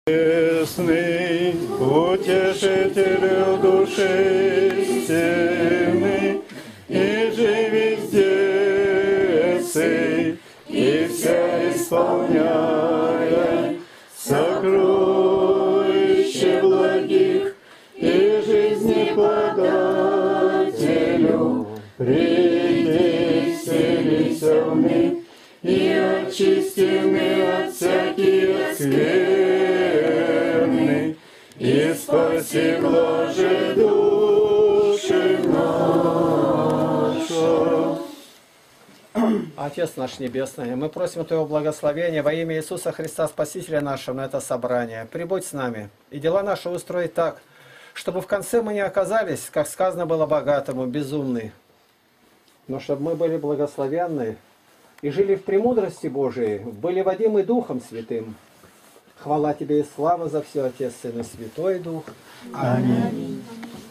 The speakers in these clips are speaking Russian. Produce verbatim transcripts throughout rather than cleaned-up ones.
Честный, утешителю души сильный, и же везде сей, и вся исполняя сокровище благих, и жизни подателю, приди вселися в них, и очистимы от всяких скверны, и спаси блаже души наша. Отец наш Небесный, мы просим Твоего благословения во имя Иисуса Христа, Спасителя нашего, на это собрание. Прибудь с нами и дела наши устрой так, чтобы в конце мы не оказались, как сказано было богатому, безумны, но чтобы мы были благословенны и жили в премудрости Божией, были водимы Духом Святым. Хвала Тебе и слава за все, Отец, Сын и Святой Дух. Аминь.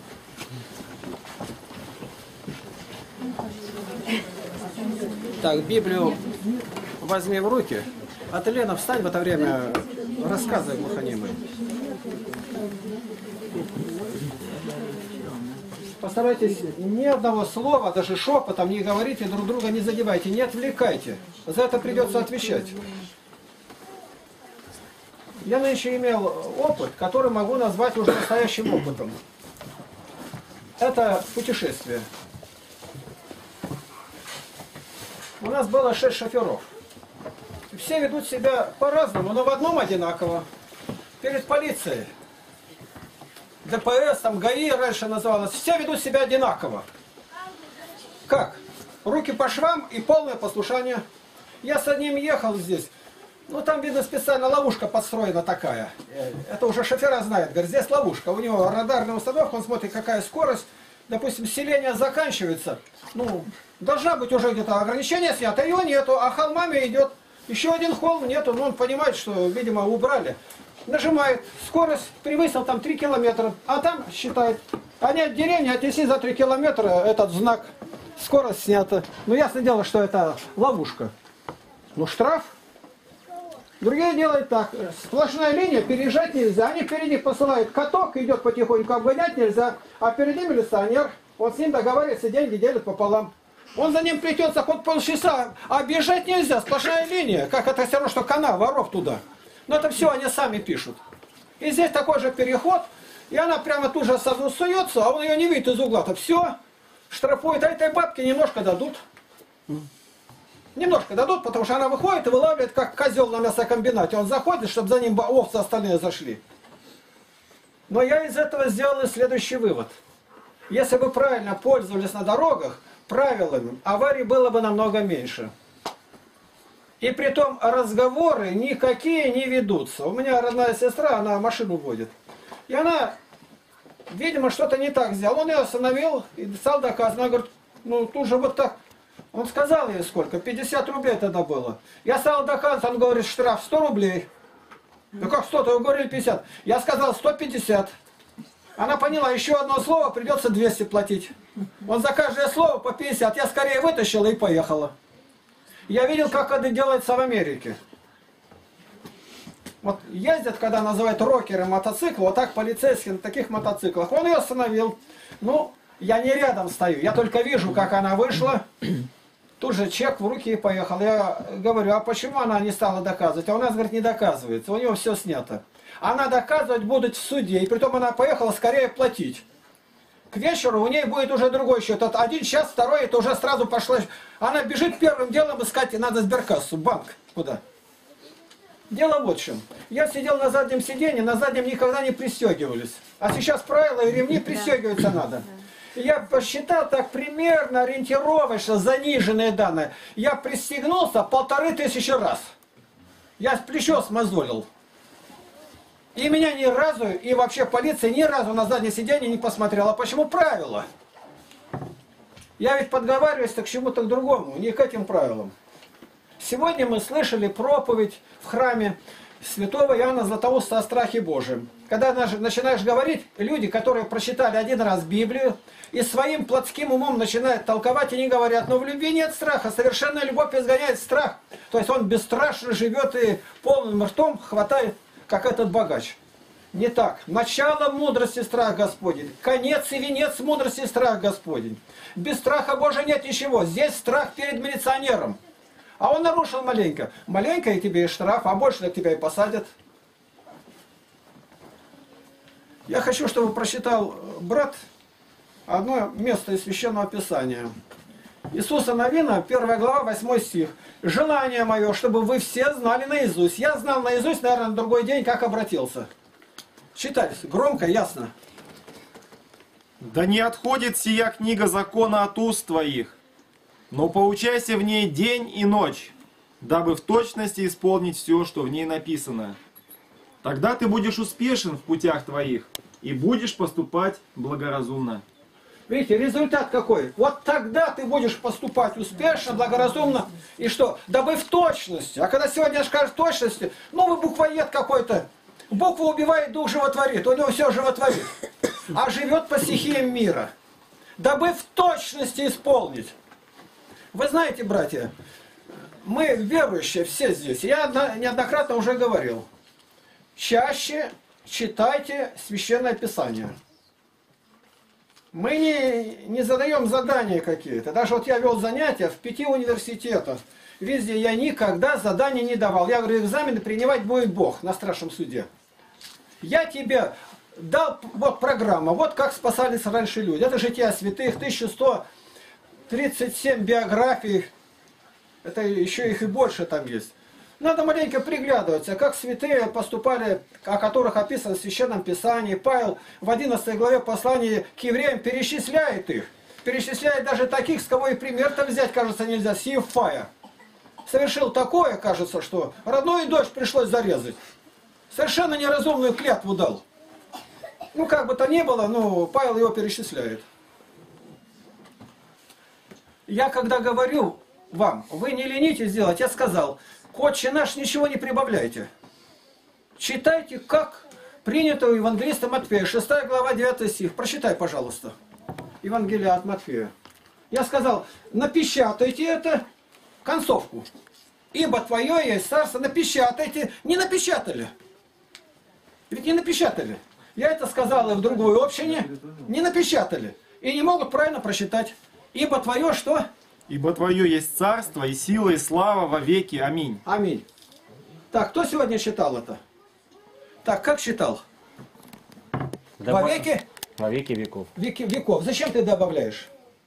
Так, Библию возьми в руки. А ты, Лена, встань в это время, рассказывай глухонемой. Постарайтесь ни одного слова, даже шепотом не говорите, друг друга не задевайте, не отвлекайте. За это придется отвечать. Я нынче имел опыт, который могу назвать уже настоящим опытом. Это путешествие. У нас было шесть шоферов. Все ведут себя по-разному, но в одном одинаково. Перед полицией, ДПС, там ГАИ раньше называлось, все ведут себя одинаково. Как? Руки по швам и полное послушание. Я с одним ехал здесь. Ну, там, видно, специально ловушка подстроена такая. Это уже шофера знают. Говорят, здесь ловушка. У него радарная установка, он смотрит, какая скорость. Допустим, селение заканчивается. Ну, должна быть уже где-то ограничение снято. Его нету, а холмами идет. Еще один холм нету. Но он понимает, что, видимо, убрали. Нажимает. Скорость превысил там три километра. А там считает. Они от деревни отнесли за три километра этот знак. Скорость снята. Ну, ясно дело, что это ловушка. Ну, штраф. Другие делают так. Сплошная линия, переезжать нельзя. Они впереди посылают каток, идет потихоньку, обгонять нельзя. А впереди милиционер. Он с ним договаривается, деньги делит пополам. Он за ним плетется хоть полчаса, а бежать нельзя. Сплошная линия. Как это все равно, что канал, воров туда. Но это все они сами пишут. И здесь такой же переход. И она прямо тут же сразу суется, а он ее не видит из угла-то. Все, штрафует. А этой бабке немножко дадут. Немножко дадут, потому что она выходит и вылавливает, как козел на мясокомбинате. Он заходит, чтобы за ним овцы остальные зашли. Но я из этого сделал и следующий вывод. Если бы правильно пользовались на дорогах правилами, аварий было бы намного меньше. И притом разговоры никакие не ведутся. У меня родная сестра, она машину водит. И она, видимо, что-то не так сделала. Он ее остановил и стал доказывать. Она говорит, ну тут же вот так. Он сказал ей сколько? пятьдесят рублей тогда было. Я стал доказывать, он говорит, штраф сто рублей. Ну как сто? То вы говорили пятьдесят. Я сказал сто пятьдесят. Она поняла, еще одно слово, придется двести платить. Он за каждое слово по пятьдесят. Я скорее вытащила и поехала. Я видел, как это делается в Америке. Вот ездят, когда называют рокеры мотоциклы, вот так полицейские на таких мотоциклах. Он ее остановил. Ну, я не рядом стою, я только вижу, как она вышла. Тут же чек в руки и поехал. Я говорю, а почему она не стала доказывать? А у нас, говорит, не доказывается. У него все снято. Она доказывать будет в суде. И притом она поехала скорее платить. К вечеру у ней будет уже другой счет. Это один час, второй, это уже сразу пошла. Она бежит первым делом искать, надо сберкассу, банк. Куда? Дело вот в чем. Я сидел на заднем сиденье, на заднем никогда не пристегивались. А сейчас правила и ремни пристегиваться надо. Я посчитал так примерно, ориентировочно, заниженные данные. Я пристегнулся полторы тысячи раз. Я плечо смазолил. И меня ни разу, и вообще полиция ни разу на заднее сиденье не посмотрела. Почему правила? Я ведь подговариваюсь к чему-то к другому, не к этим правилам. Сегодня мы слышали проповедь в храме святого Иоанна Златоуста о страхе Божьем. Когда начинаешь говорить, люди, которые прочитали один раз Библию, и своим плотским умом начинают толковать, и не говорят, но в любви нет страха, совершенная любовь изгоняет страх. То есть он бесстрашно живет и полным ртом хватает как этот богач. Не так. Начало мудрости страх Господень. Конец и венец мудрости страх Господень. Без страха Божия нет ничего. Здесь страх перед милиционером. А он нарушил маленько. Маленько и тебе и штраф, а больше тебя и посадят. Я хочу, чтобы прочитал брат одно место из Священного Писания. Иисуса Новина, первая глава, восьмой стих. «Желание мое, чтобы вы все знали наизусть». Я знал наизусть, наверное, на другой день, как обратился. Читать громко, ясно. «Да не отходит сия книга закона от уст твоих, но поучайся в ней день и ночь, дабы в точности исполнить все, что в ней написано. Тогда ты будешь успешен в путях твоих и будешь поступать благоразумно». Видите, результат какой? Вот тогда ты будешь поступать успешно, благоразумно. И что? Дабы в точности. А когда сегодня скажешь в точности, ну вы буквоед какой-то. Буква убивает, дух животворит. У него все животворит. А живет по стихиям мира. Дабы в точности исполнить. Вы знаете, братья, мы верующие все здесь. Я неоднократно уже говорил. Чаще читайте Священное Писание. Мы не, не задаем задания какие-то. Даже вот я вел занятия в пяти университетах. Везде я никогда заданий не давал. Я говорю, экзамены принимать будет Бог на страшном суде. Я тебе дал вот программа, вот как спасались раньше люди. Это жития святых, тысяча сто тридцать семь биографий. Это еще их и больше там есть. Надо маленько приглядываться, как святые поступали, о которых описано в Священном Писании. Павел в одиннадцатой главе послания к евреям перечисляет их. Перечисляет даже таких, с кого и пример-то взять, кажется, нельзя. Сиефая. Совершил такое, кажется, что родную дочь пришлось зарезать. Совершенно неразумную клятву дал. Ну, как бы то ни было, но Павел его перечисляет. Я когда говорю вам, вы не ленитесь делать, я сказал... К «Отче наш» ничего не прибавляйте. Читайте, как принято у евангелиста Матфея, шестая глава, девятый стих. Прочитай, пожалуйста. Евангелие от Матфея. Я сказал, напечатайте это, концовку. Ибо твое есть царство, напечатайте. Не напечатали. Ведь не напечатали. Я это сказал и в другой общине. Не напечатали. И не могут правильно прочитать. Ибо твое что? «Ибо Твое есть царство, и сила, и слава во веки. Аминь». Аминь. Так, кто сегодня читал это? Так, как читал? Да Во веки? Во веки веков. Веки, веков. Зачем ты добавляешь?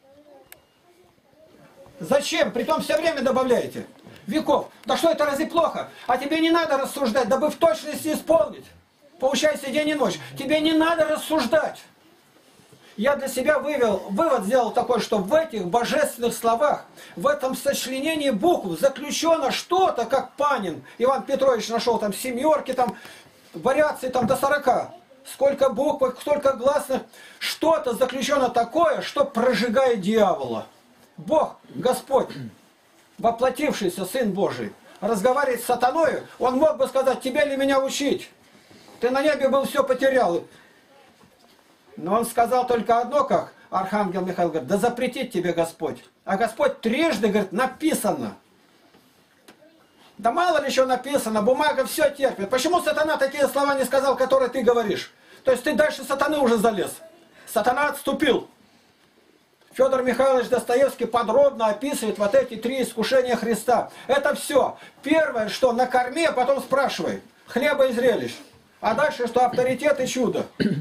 Зачем? Притом все время добавляете. Веков. Да что это разве плохо? А тебе не надо рассуждать, дабы в точности исполнить. Поучайся день и ночь. Тебе не надо рассуждать. Я для себя вывел, вывод сделал такой, что в этих божественных словах, в этом сочленении букв заключено что-то, как Панин. Иван Петрович нашел там семерки, там вариации там до сорока. Сколько букв, столько гласных. Что-то заключено такое, что прожигает дьявола. Бог, Господь, воплотившийся Сын Божий, разговаривает с сатаной, он мог бы сказать, тебе ли меня учить? Ты на небе был, все потерял. Но он сказал только одно, как архангел Михаил говорит, да запретит тебе Господь. А Господь трижды говорит, написано. Да мало ли еще написано, бумага все терпит. Почему сатана такие слова не сказал, которые ты говоришь? То есть ты дальше сатаны уже залез. Сатана отступил. Федор Михайлович Достоевский подробно описывает вот эти три искушения Христа. Это все. Первое, что накорми, а потом спрашивай. Хлеба и зрелищ. А дальше, что авторитет и чудо.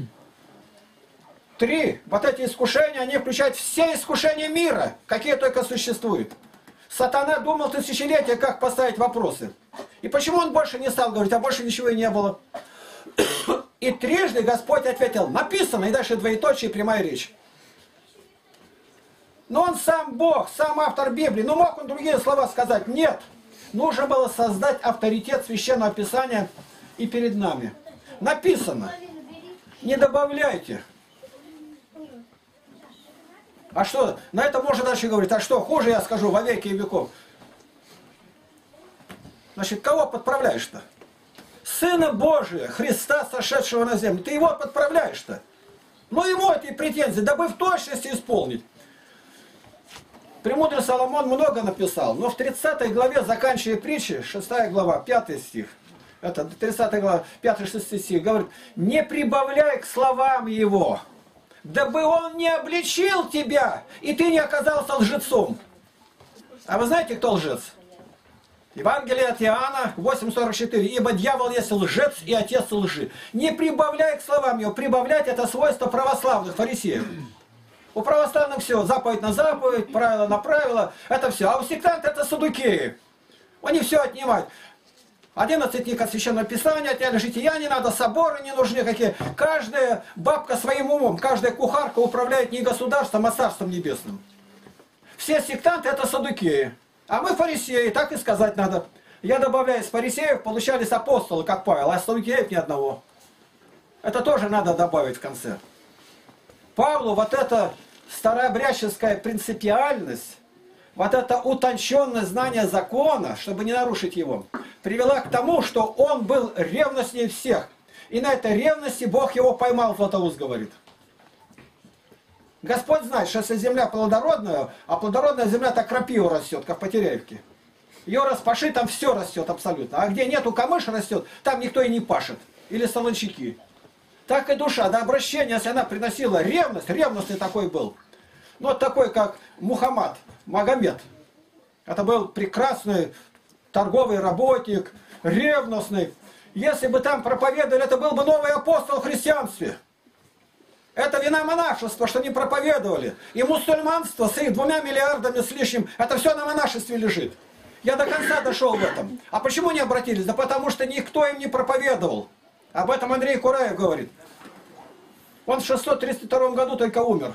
Три. Вот эти искушения, они включают все искушения мира, какие только существуют. Сатана думал тысячелетия, как поставить вопросы. И почему он больше не стал говорить, а больше ничего и не было. И трижды Господь ответил, написано, и дальше двоеточие, прямая речь. Но он сам Бог, сам автор Библии. Ну мог он другие слова сказать? Нет. Нужно было создать авторитет Священного Писания и перед нами. Написано. Не добавляйте. А что, на это можно дальше говорить, а что, хуже я скажу во веки и веков. Значит, кого подправляешь-то? Сына Божия, Христа, сошедшего на землю. Ты его подправляешь-то. Ну ему эти претензии, дабы в точности исполнить. Премудрый Соломон много написал, но в тридцатой главе, заканчивая притчи, шестая глава, пятый стих. это тридцатая глава, пятый-шестой стих, говорит, не прибавляй к словам его, дабы он не обличил тебя, и ты не оказался лжецом. А вы знаете, кто лжец? Евангелие от Иоанна восемь сорок четыре. Ибо дьявол есть лжец и отец лжи. Не прибавляй к словам его. Прибавлять это свойство православных фарисеев. У православных все. Заповедь на заповедь, правило на правило. Это все. А у сектантов это саддукеи. Они все отнимают. одиннадцать книг от Священного Писания, отняли жития не надо, соборы не нужны какие. Каждая бабка своим умом, каждая кухарка управляет не государством, а царством небесным. Все сектанты это саддукеи. А мы фарисеи, так и сказать надо. Я добавляю, из фарисеев получались апостолы, как Павел, а саддукеев ни одного. Это тоже надо добавить в конце. Павлу вот эта старообрядческая принципиальность, вот это утонченное знание закона, чтобы не нарушить его, привела к тому, что он был ревностнее всех. И на этой ревности Бог его поймал, Златоуст говорит. Господь знает, что если земля плодородная, а плодородная земля так крапива растет, как в Потеряевке. Ее распаши, там все растет абсолютно. А где нету камыш растет, там никто и не пашет. Или солончаки. Так и душа, до обращения, если она приносила ревность, ревностный такой был. Ну вот такой, как Мухаммад, Магомед. Это был прекрасный торговый работник, ревностный. Если бы там проповедовали, это был бы новый апостол в христианстве. Это вина монашества, что не проповедовали. И мусульманство с их двумя миллиардами с лишним, это все на монашестве лежит. Я до конца дошел в этом. А почему не обратились? Да потому что никто им не проповедовал. Об этом Андрей Кураев говорит. Он в шестьсот тридцать втором году только умер.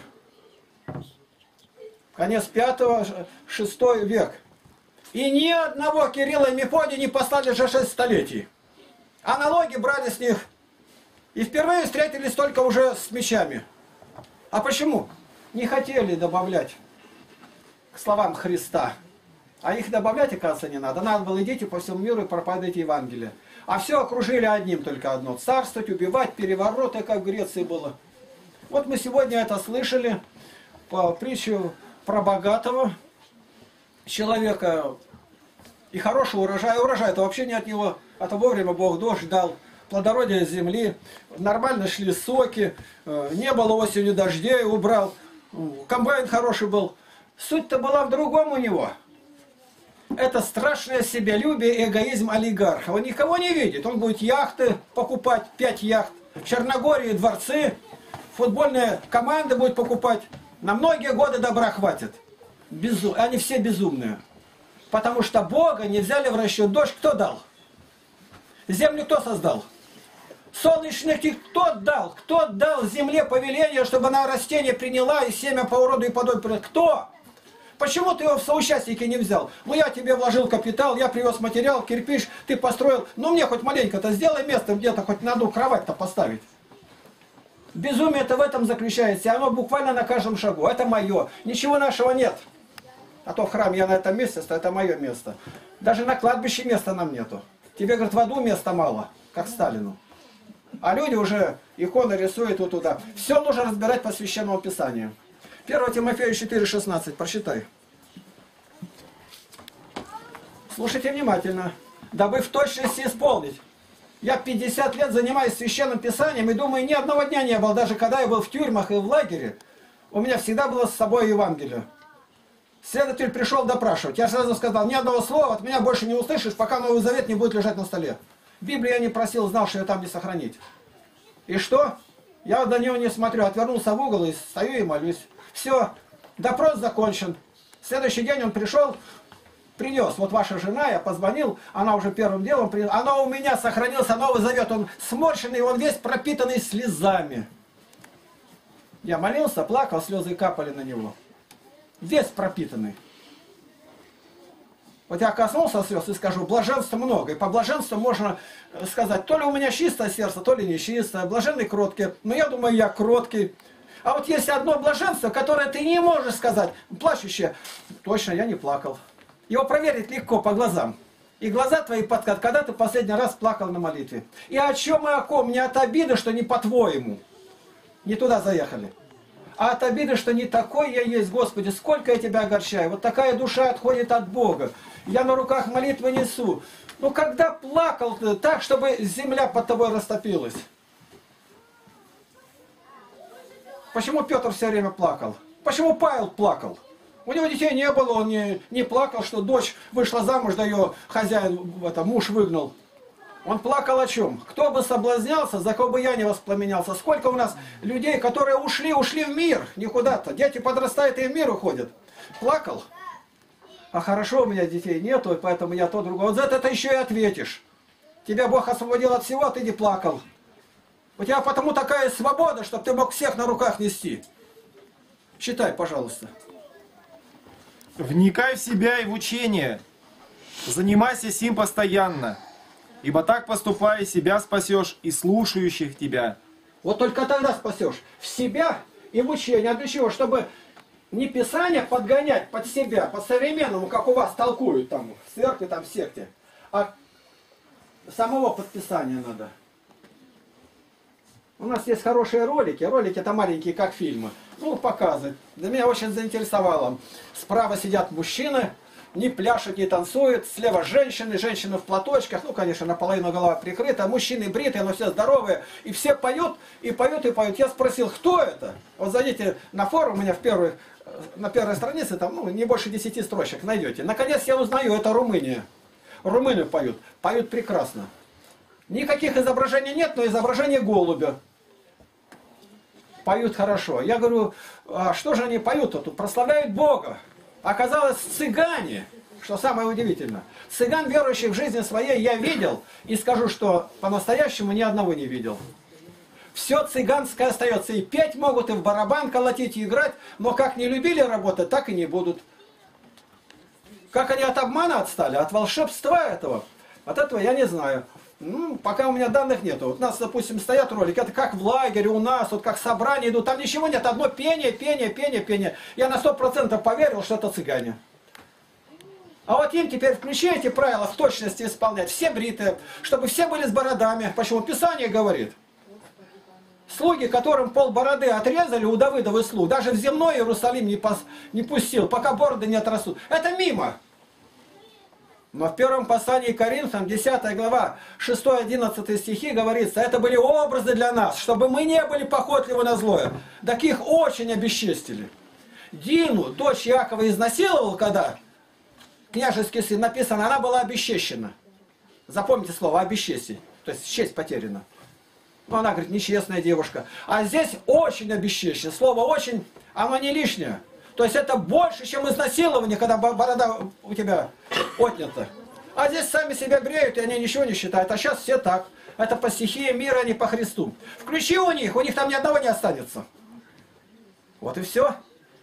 Конец пятого, шестой век. И ни одного Кирилла и Мефодия не послали за шесть столетий. А налоги брали с них. И впервые встретились только уже с мечами. А почему? Не хотели добавлять к словам Христа. А их добавлять, оказывается, не надо. Надо было идите по всему миру и проповедуйте Евангелие. А все окружили одним только одно. Царствовать, убивать, перевороты, как в Греции было. Вот мы сегодня это слышали по притчу про богатого человека и хорошего урожая. Урожай-то вообще не от него. А то вовремя Бог дождь дал. Плодородие земли, нормально шли соки, не было осенью дождей, убрал, комбайн хороший был. Суть-то была в другом у него. Это страшное себялюбие и эгоизм олигарха. Он никого не видит, он будет яхты покупать, пять яхт, в Черногории дворцы, футбольные команды будет покупать. На многие годы добра хватит. Безум... Они все безумные. Потому что Бога не взяли в расчет. Дождь кто дал? Землю кто создал? Солнечных кто дал? Кто дал земле повеление, чтобы она растение приняла и семя по уроду и подобию? Кто? Почему ты его в соучастники не взял? Ну я тебе вложил капитал, я привез материал, кирпич, ты построил. Ну мне хоть маленько-то сделай место где-то, хоть на одну кровать-то поставить. Безумие-то в этом заключается, и оно буквально на каждом шагу. Это мое. Ничего нашего нет. А то в храме я на этом месте, это мое место. Даже на кладбище места нам нету. Тебе, говорят, в аду места мало, как Сталину. А люди уже иконы рисуют вот туда. Все нужно разбирать по Священному Писанию. первое Тимофею четыре шестнадцать, прочитай. Слушайте внимательно. Дабы в точности исполнить. Я пятьдесят лет занимаюсь Священным Писанием и думаю, ни одного дня не было, даже когда я был в тюрьмах и в лагере, у меня всегда было с собой Евангелие. Следователь пришел допрашивать. Я сразу сказал, ни одного слова от меня больше не услышишь, пока Новый Завет не будет лежать на столе. Библию я не просил, знал, что ее там не сохранить. И что? Я до него не смотрю, отвернулся в угол и стою и молюсь. Все, допрос закончен. Следующий день он пришел, принес. Вот ваша жена, я позвонил, она уже первым делом принесла. Она у меня сохранился Новый Завет, он сморщенный, он весь пропитанный слезами. Я молился, плакал, слезы капали на него. Весь пропитанный. Вот я коснулся слез и скажу, блаженства много. И по блаженству можно сказать, то ли у меня чистое сердце, то ли не чистое. Блаженный кроткий. Но я думаю, я кроткий. А вот есть одно блаженство, которое ты не можешь сказать. Плачущее. Точно, я не плакал. Его проверить легко по глазам. И глаза твои подкат, когда ты последний раз плакал на молитве. И о чем и о ком? Не от обиды, что не по-твоему. Не туда заехали. А от обиды, что не такой я есть, Господи, сколько я Тебя огорчаю. Вот такая душа отходит от Бога. Я на руках молитвы несу. Ну, когда плакал ты так, чтобы земля под тобой растопилась? Почему Петр все время плакал? Почему Павел плакал? У него детей не было, он не, не плакал, что дочь вышла замуж, да ее хозяин, это, муж выгнал. Он плакал о чем? Кто бы соблазнялся, за кого бы я не воспламенялся. Сколько у нас людей, которые ушли, ушли в мир, не куда-то. Дети подрастают и в мир уходят. Плакал? А хорошо, у меня детей нету, поэтому я то другое. Вот за это ты еще и ответишь. Тебя Бог освободил от всего, а ты не плакал. У тебя потому такая свобода, чтобы ты мог всех на руках нести. Читай, пожалуйста. Вникай в себя и в учение. Занимайся сим постоянно. Ибо так поступая, себя спасешь и слушающих тебя. Вот только тогда спасешь. В себя и в учение. А для чего? Чтобы не Писание подгонять под себя, по современному, как у вас толкуют там, в церкви, там, в секте. А самого подписания надо. У нас есть хорошие ролики. Ролики-то маленькие, как фильмы. Ну, показывают. Для меня очень заинтересовало. Справа сидят мужчины. Не пляшут, не танцуют. Слева женщины, женщины в платочках. Ну, конечно, наполовину голова прикрыта. Мужчины бритые, но все здоровые. И все поют, и поют, и поют. Я спросил, кто это? Вот зайдите на форум, у меня в первой, на первой странице, там, ну, не больше десяти строчек найдете. Наконец я узнаю, это Румыния. Румыны поют. Поют прекрасно. Никаких изображений нет, но изображение голубя. Поют хорошо. Я говорю, а что же они поют-то тут? Прославляют Бога. Оказалось, цыгане, что самое удивительное, цыган, верующих в жизни своей, я видел, и скажу, что по-настоящему ни одного не видел. Все цыганское остается, и петь могут, и в барабан колотить, и играть, но как не любили работать, так и не будут. Как они от обмана отстали, от волшебства этого, от этого я не знаю. Ну, пока у меня данных нету. Вот у нас, допустим, стоят ролики, это как в лагере у нас, вот как собрания идут, там ничего нет, одно пение, пение, пение, пение. Я на сто процентов поверил, что это цыгане. А вот им теперь включи эти правила в точности исполнять, все бритые, чтобы все были с бородами. Почему? Писание говорит. Слуги, которым пол бороды отрезали у Давыдовой слуг, даже в земной Иерусалим не, пос, не пустил, пока бороды не отрастут. Это мимо. Но в первом послании к Коринфянам, десятая глава, шестой-одиннадцатый стихи говорится, это были образы для нас, чтобы мы не были похотливы на злое. Так их очень обесчестили. Дину, дочь Иакова, изнасиловал, когда княжеский сын, написано, она была обесчещена. Запомните слово «обесчестить», то есть честь потеряна. Ну, она говорит, нечестная девушка. А здесь очень обесчещено. Слово «очень», оно не лишнее. То есть это больше, чем изнасилование, когда борода у тебя отнята. А здесь сами себя бреют, и они ничего не считают. А сейчас все так. Это по стихии мира, а не по Христу. Включи у них, у них там ни одного не останется. Вот и все.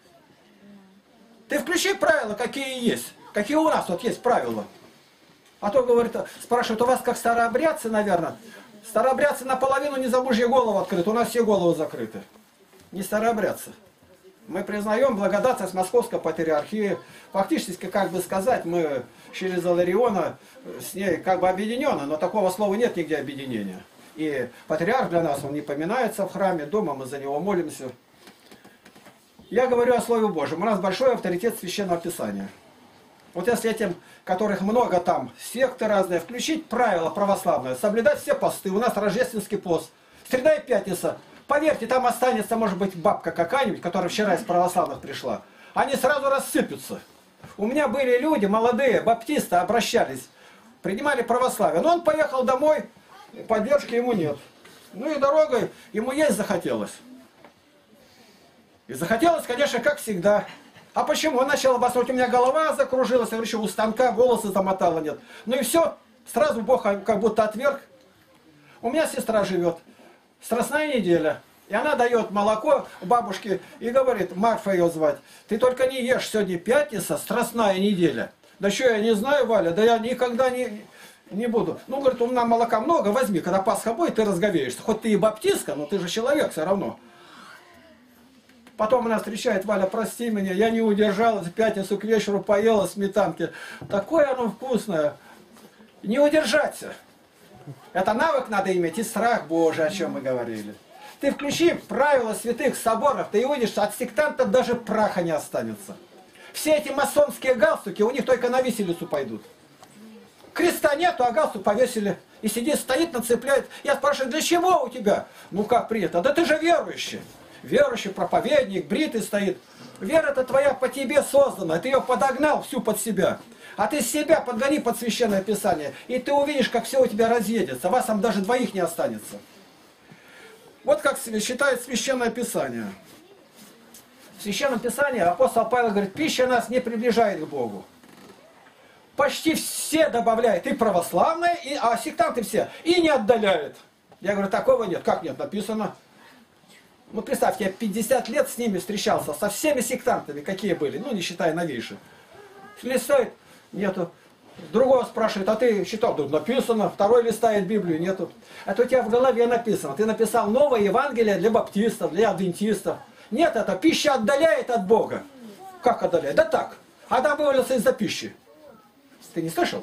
Ты включи правила, какие есть. Какие у нас вот есть правила. А то, говорит, спрашивают, у вас как старообрядцы, наверное. Старообрядцы наполовину не замужья голову открыты, у нас все головы закрыты. Не старообрядцы. Мы признаем благодатность Московской Патриархии. Фактически, как бы сказать, мы через Илариона с ней как бы объединены, но такого слова нет нигде объединения. И патриарх для нас, он не поминается в храме, дома мы за него молимся. Я говорю о Слове Божьем. У нас большой авторитет Священного Писания. Вот если этим, которых много там, секты разные, включить правила православные, соблюдать все посты. У нас рождественский пост. Среда и пятница. Поверьте, там останется, может быть, бабка какая-нибудь, которая вчера из православных пришла. Они сразу рассыпятся. У меня были люди, молодые, баптисты, обращались, принимали православие. Но он поехал домой, поддержки ему нет. Ну и дорогой ему есть захотелось. И захотелось, конечно, как всегда. А почему? Он начал обосновать, у меня голова закружилась, я говорю, что у станка волосы замотало нет. Ну и все, сразу Бог как будто отверг. У меня сестра живет. Страстная неделя. И она дает молоко бабушке и говорит, Марфа ее звать, ты только не ешь, сегодня пятница, страстная неделя. Да что, я не знаю, Валя, да я никогда не, не буду. Ну, говорит, у меня молока много, возьми, когда Пасха будет, ты разговеешься. Хоть ты и баптистка, но ты же человек все равно. Потом она встречает, Валя, прости меня, я не удержалась, в пятницу к вечеру поела сметанки. Такое оно вкусное. Не удержаться. Это навык надо иметь и страх Божий, о чем мы говорили. Ты включи правила святых соборов, ты увидишь, от сектантов даже праха не останется. Все эти масонские галстуки у них только на виселицу пойдут. Креста нету, а галстук повесили. И сидит, стоит, нацепляет. Я спрашиваю, для чего у тебя? Ну как принято? Да ты же верующий. Верующий проповедник, бритый стоит. Вера-то твоя по тебе создана. Ты ее подогнал всю под себя. А ты себя подгони под Священное Писание. И ты увидишь, как все у тебя разъедется. Вас там даже двоих не останется. Вот как считает Священное Писание. В Священном Писании апостол Павел говорит, пища нас не приближает к Богу. Почти все добавляют, и православные, и, а сектанты все, и не отдаляют. Я говорю, такого нет. Как нет? Написано. Ну, представьте, я пятьдесят лет с ними встречался, со всеми сектантами, какие были, ну, не считая новейших. Листает, нету. Другого спрашивает, а ты читал? Да, написано. Второй листает Библию, нету. Это у тебя в голове написано. Ты написал новое Евангелие для баптистов, для адвентистов. Нет, это пища отдаляет от Бога. Как отдаляет? Да так. Адам вывалился из-за пищи. Ты не слышал?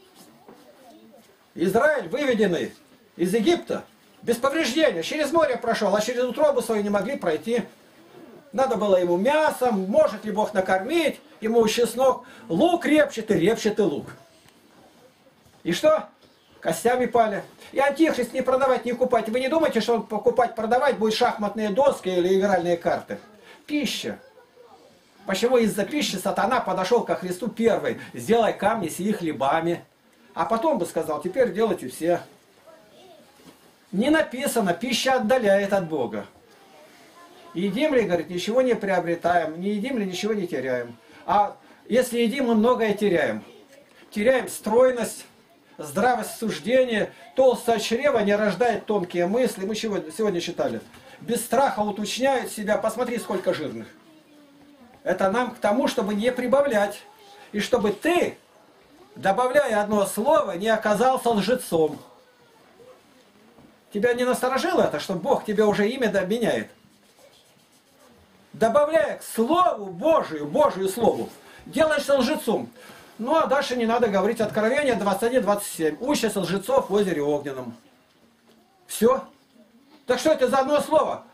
Израиль, выведенный из Египта, без повреждения, через море прошел, а через утробу свою не могли пройти. Надо было ему мясом, может ли Бог накормить, ему чеснок. Лук репчет и репчет и лук. И что? Костями пали. И антихрист не продавать, не купать. Вы не думаете, что он покупать, продавать будет шахматные доски или игральные карты? Пища. Почему из-за пищи сатана подошел ко Христу первый? Сделай камни с их хлебами. А потом бы сказал, теперь делайте все. Не написано, пища отдаляет от Бога. Едим ли, говорит, ничего не приобретаем, не едим ли, ничего не теряем. А если едим, мы многое теряем. Теряем стройность, здравость суждения, толстое чрево не рождает тонкие мысли. Мы сегодня читали. Без страха уточняют себя, посмотри, сколько жирных. Это нам к тому, чтобы не прибавлять. И чтобы ты, добавляя одно слово, не оказался лжецом. Тебя не насторожило это, что Бог тебе уже имя меняет? Добавляя к Слову Божию, Божию Слову, делаешься лжецом. Ну а дальше не надо говорить. Откровение двадцать один двадцать семь. Учатся лжецов в озере огненном. Все. Так что это за одно слово?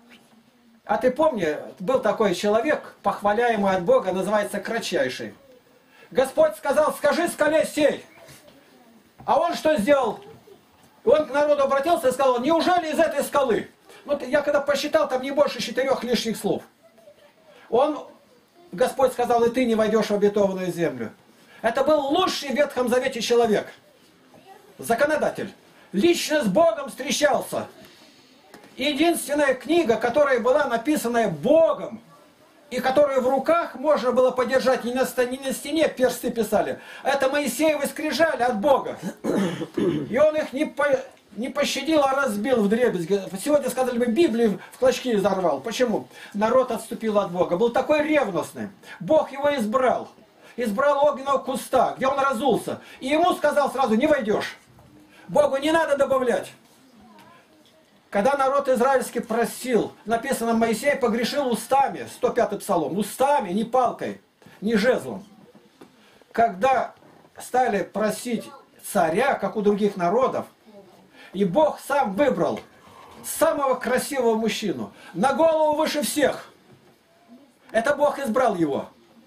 А ты помни, был такой человек, похваляемый от Бога, называется кратчайший. Господь сказал, скажи скале сей. А он что сделал? Он к народу обратился и сказал, неужели из этой скалы? Вот я когда посчитал, там не больше четырех лишних слов. Он, Господь сказал, и ты не войдешь в обетованную землю. Это был лучший в Ветхом Завете человек. Законодатель. Лично с Богом встречался. Единственная книга, которая была написана Богом, и которую в руках можно было подержать, не на стене, не на стене персты писали, это Моисеевы скрижали от Бога. И он их не, по, не пощадил, а разбил вдребезги. Сегодня сказали бы, Библию в клочки изорвал. Почему? Народ отступил от Бога. Был такой ревностный. Бог его избрал. Избрал огненного куста, где он разулся. И ему сказал сразу, не войдешь. Богу не надо добавлять. Когда народ израильский просил, написано, Моисей погрешил устами, сто пятый псалом, устами, не палкой, не жезлом. Когда стали просить царя, как у других народов, и Бог сам выбрал самого красивого мужчину, на голову выше всех. Это Бог избрал его.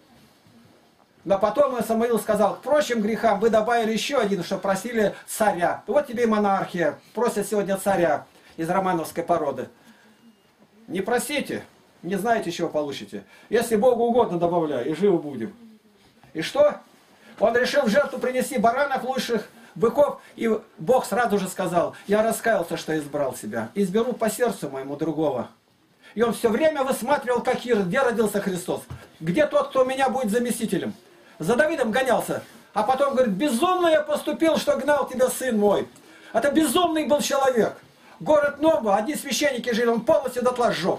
Но потом Самуил сказал, к прочим грехам вы добавили еще один, что просили царя. Вот тебе и монархия, просят сегодня царя из романовской породы. Не просите, не знаете, чего получите. Если Богу угодно, добавляй, и живы будем. И что? Он решил в жертву принести баранов лучших, быков, и Бог сразу же сказал, я раскаялся, что избрал себя, изберу по сердцу моему другого. И он все время высматривал, как Ирод, где родился Христос, где тот, кто меня будет заместителем. За Давидом гонялся, а потом говорит, безумно я поступил, что гнал тебя, сын мой. Это безумный был человек. Город Нова, одни священники жили, он полностью дотла сжег.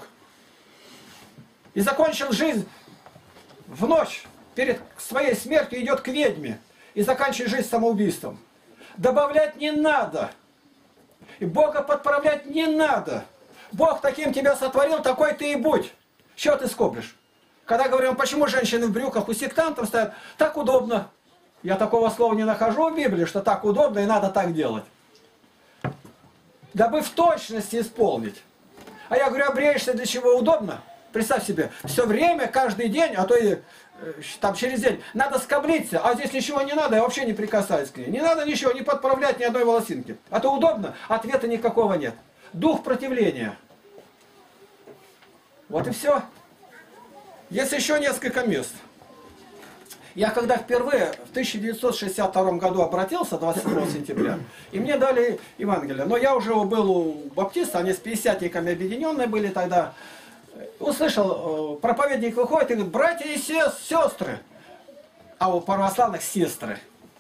И закончил жизнь в ночь, перед своей смертью идет к ведьме. И заканчивает жизнь самоубийством. Добавлять не надо. И Бога подправлять не надо. Бог таким тебя сотворил, такой ты и будь. Чего ты скоблишь? Когда говорим, почему женщины в брюках у сектантов стоят, так удобно. Я такого слова не нахожу в Библии, что так удобно и надо так делать. Дабы в точности исполнить. А я говорю, а бреешься для чего? Удобно? Представь себе, все время, каждый день, а то и э, там через день, надо скоблиться, а здесь ничего не надо, я вообще не прикасаюсь к ней. Не надо ничего, не подправлять ни одной волосинки. А то удобно, ответа никакого нет. Дух противления. Вот и все. Есть еще несколько мест. Я когда впервые в тысяча девятьсот шестьдесят втором году обратился, двадцать седьмого сентября, и мне дали Евангелие. Но я уже был у баптиста, они с пятидесятниками объединенные были тогда. Услышал, проповедник выходит и говорит, братья и сестры, а у православных сестры.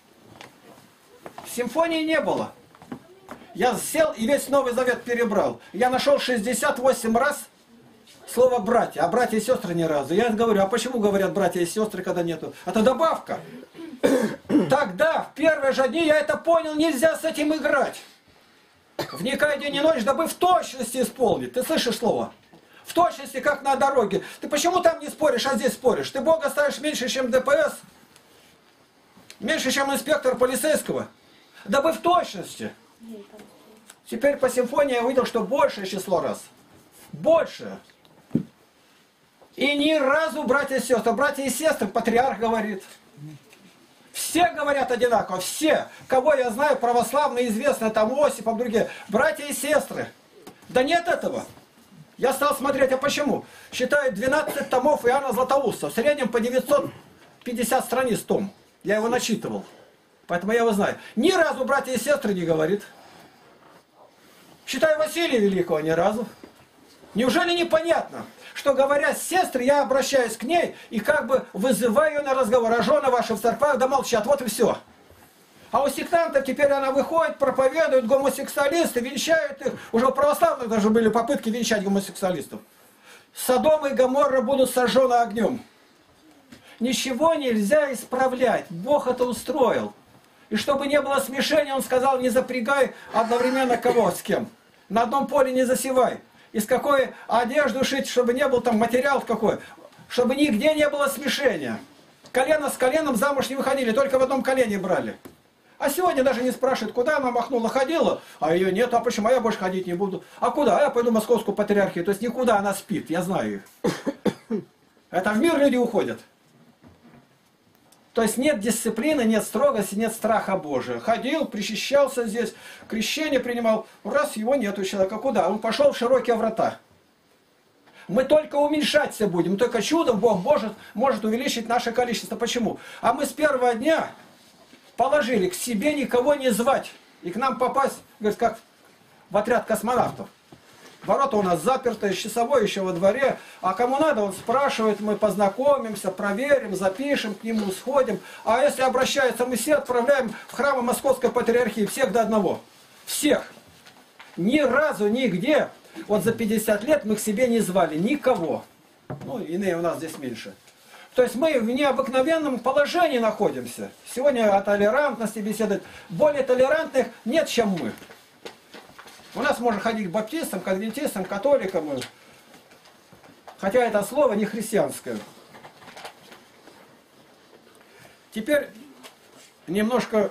Симфонии не было. Я сел и весь Новый Завет перебрал. Я нашел шестьдесят восемь раз слово братья, а братья и сестры ни разу. Я говорю, а почему говорят братья и сестры, когда нету? Это добавка. Тогда, в первые же дни я это понял, нельзя с этим играть. Вникай день и ночь, дабы в точности исполнить. Ты слышишь слово? В точности, как на дороге. Ты почему там не споришь, а здесь споришь? Ты Бога ставишь меньше, чем ДПС? Меньше, чем инспектор полицейского? Дабы в точности. Теперь по симфонии я увидел, что большее число раз. Больше. И ни разу, братья и сестры, братья и сестры, патриарх говорит. Все говорят одинаково, все. Кого я знаю, православные, известные, там Осипов, другие. Братья и сестры. Да нет этого. Я стал смотреть, а почему? Считают двенадцать томов Иоанна Златоуста. В среднем по девятьсот пятьдесят страниц том. Я его начитывал. Поэтому я его знаю. Ни разу братья и сестры не говорит. Считаю Василия Великого ни разу. Неужели непонятно, что говоря с сестрой, я обращаюсь к ней и как бы вызываю ее на разговор. А жены ваши в церквах да молчат. Вот и все. А у сектантов теперь она выходит, проповедует, гомосексуалисты, венчают их. Уже у православных даже были попытки венчать гомосексуалистов. Содом и Гоморра будут сожжены огнем. Ничего нельзя исправлять. Бог это устроил. И чтобы не было смешения, он сказал, не запрягай одновременно кого с кем. На одном поле не засевай. Из какой одежды шить, чтобы не был там материал какой. Чтобы нигде не было смешения. Колено с коленом замуж не выходили, только в одном колене брали. А сегодня даже не спрашивают, куда она махнула, ходила, а ее нет, а почему, а я больше ходить не буду. А куда? А я пойду в Московскую патриархию. То есть никуда она спит, я знаю их. Это в мир люди уходят. То есть нет дисциплины, нет строгости, нет страха Божия. Ходил, причащался здесь, крещение принимал. Раз его нет у человека, куда? Он пошел в широкие врата. Мы только уменьшаться будем, только чудом Бог может, может увеличить наше количество. Почему? А мы с первого дня положили к себе никого не звать. И к нам попасть, говорит, как в отряд космонавтов. Ворота у нас заперты, часовой еще во дворе. А кому надо, он спрашивает, мы познакомимся, проверим, запишем, к нему сходим. А если обращаются, мы все отправляем в храмы Московской патриархии, всех до одного. Всех. Ни разу, нигде, вот за пятьдесят лет мы к себе не звали никого. Ну, иные у нас здесь меньше. То есть мы в необыкновенном положении находимся. Сегодня о толерантности беседуют. Более толерантных нет, чем мы. У нас можно ходить к баптистам, к адвентистам, католикам. Хотя это слово не христианское. Теперь немножко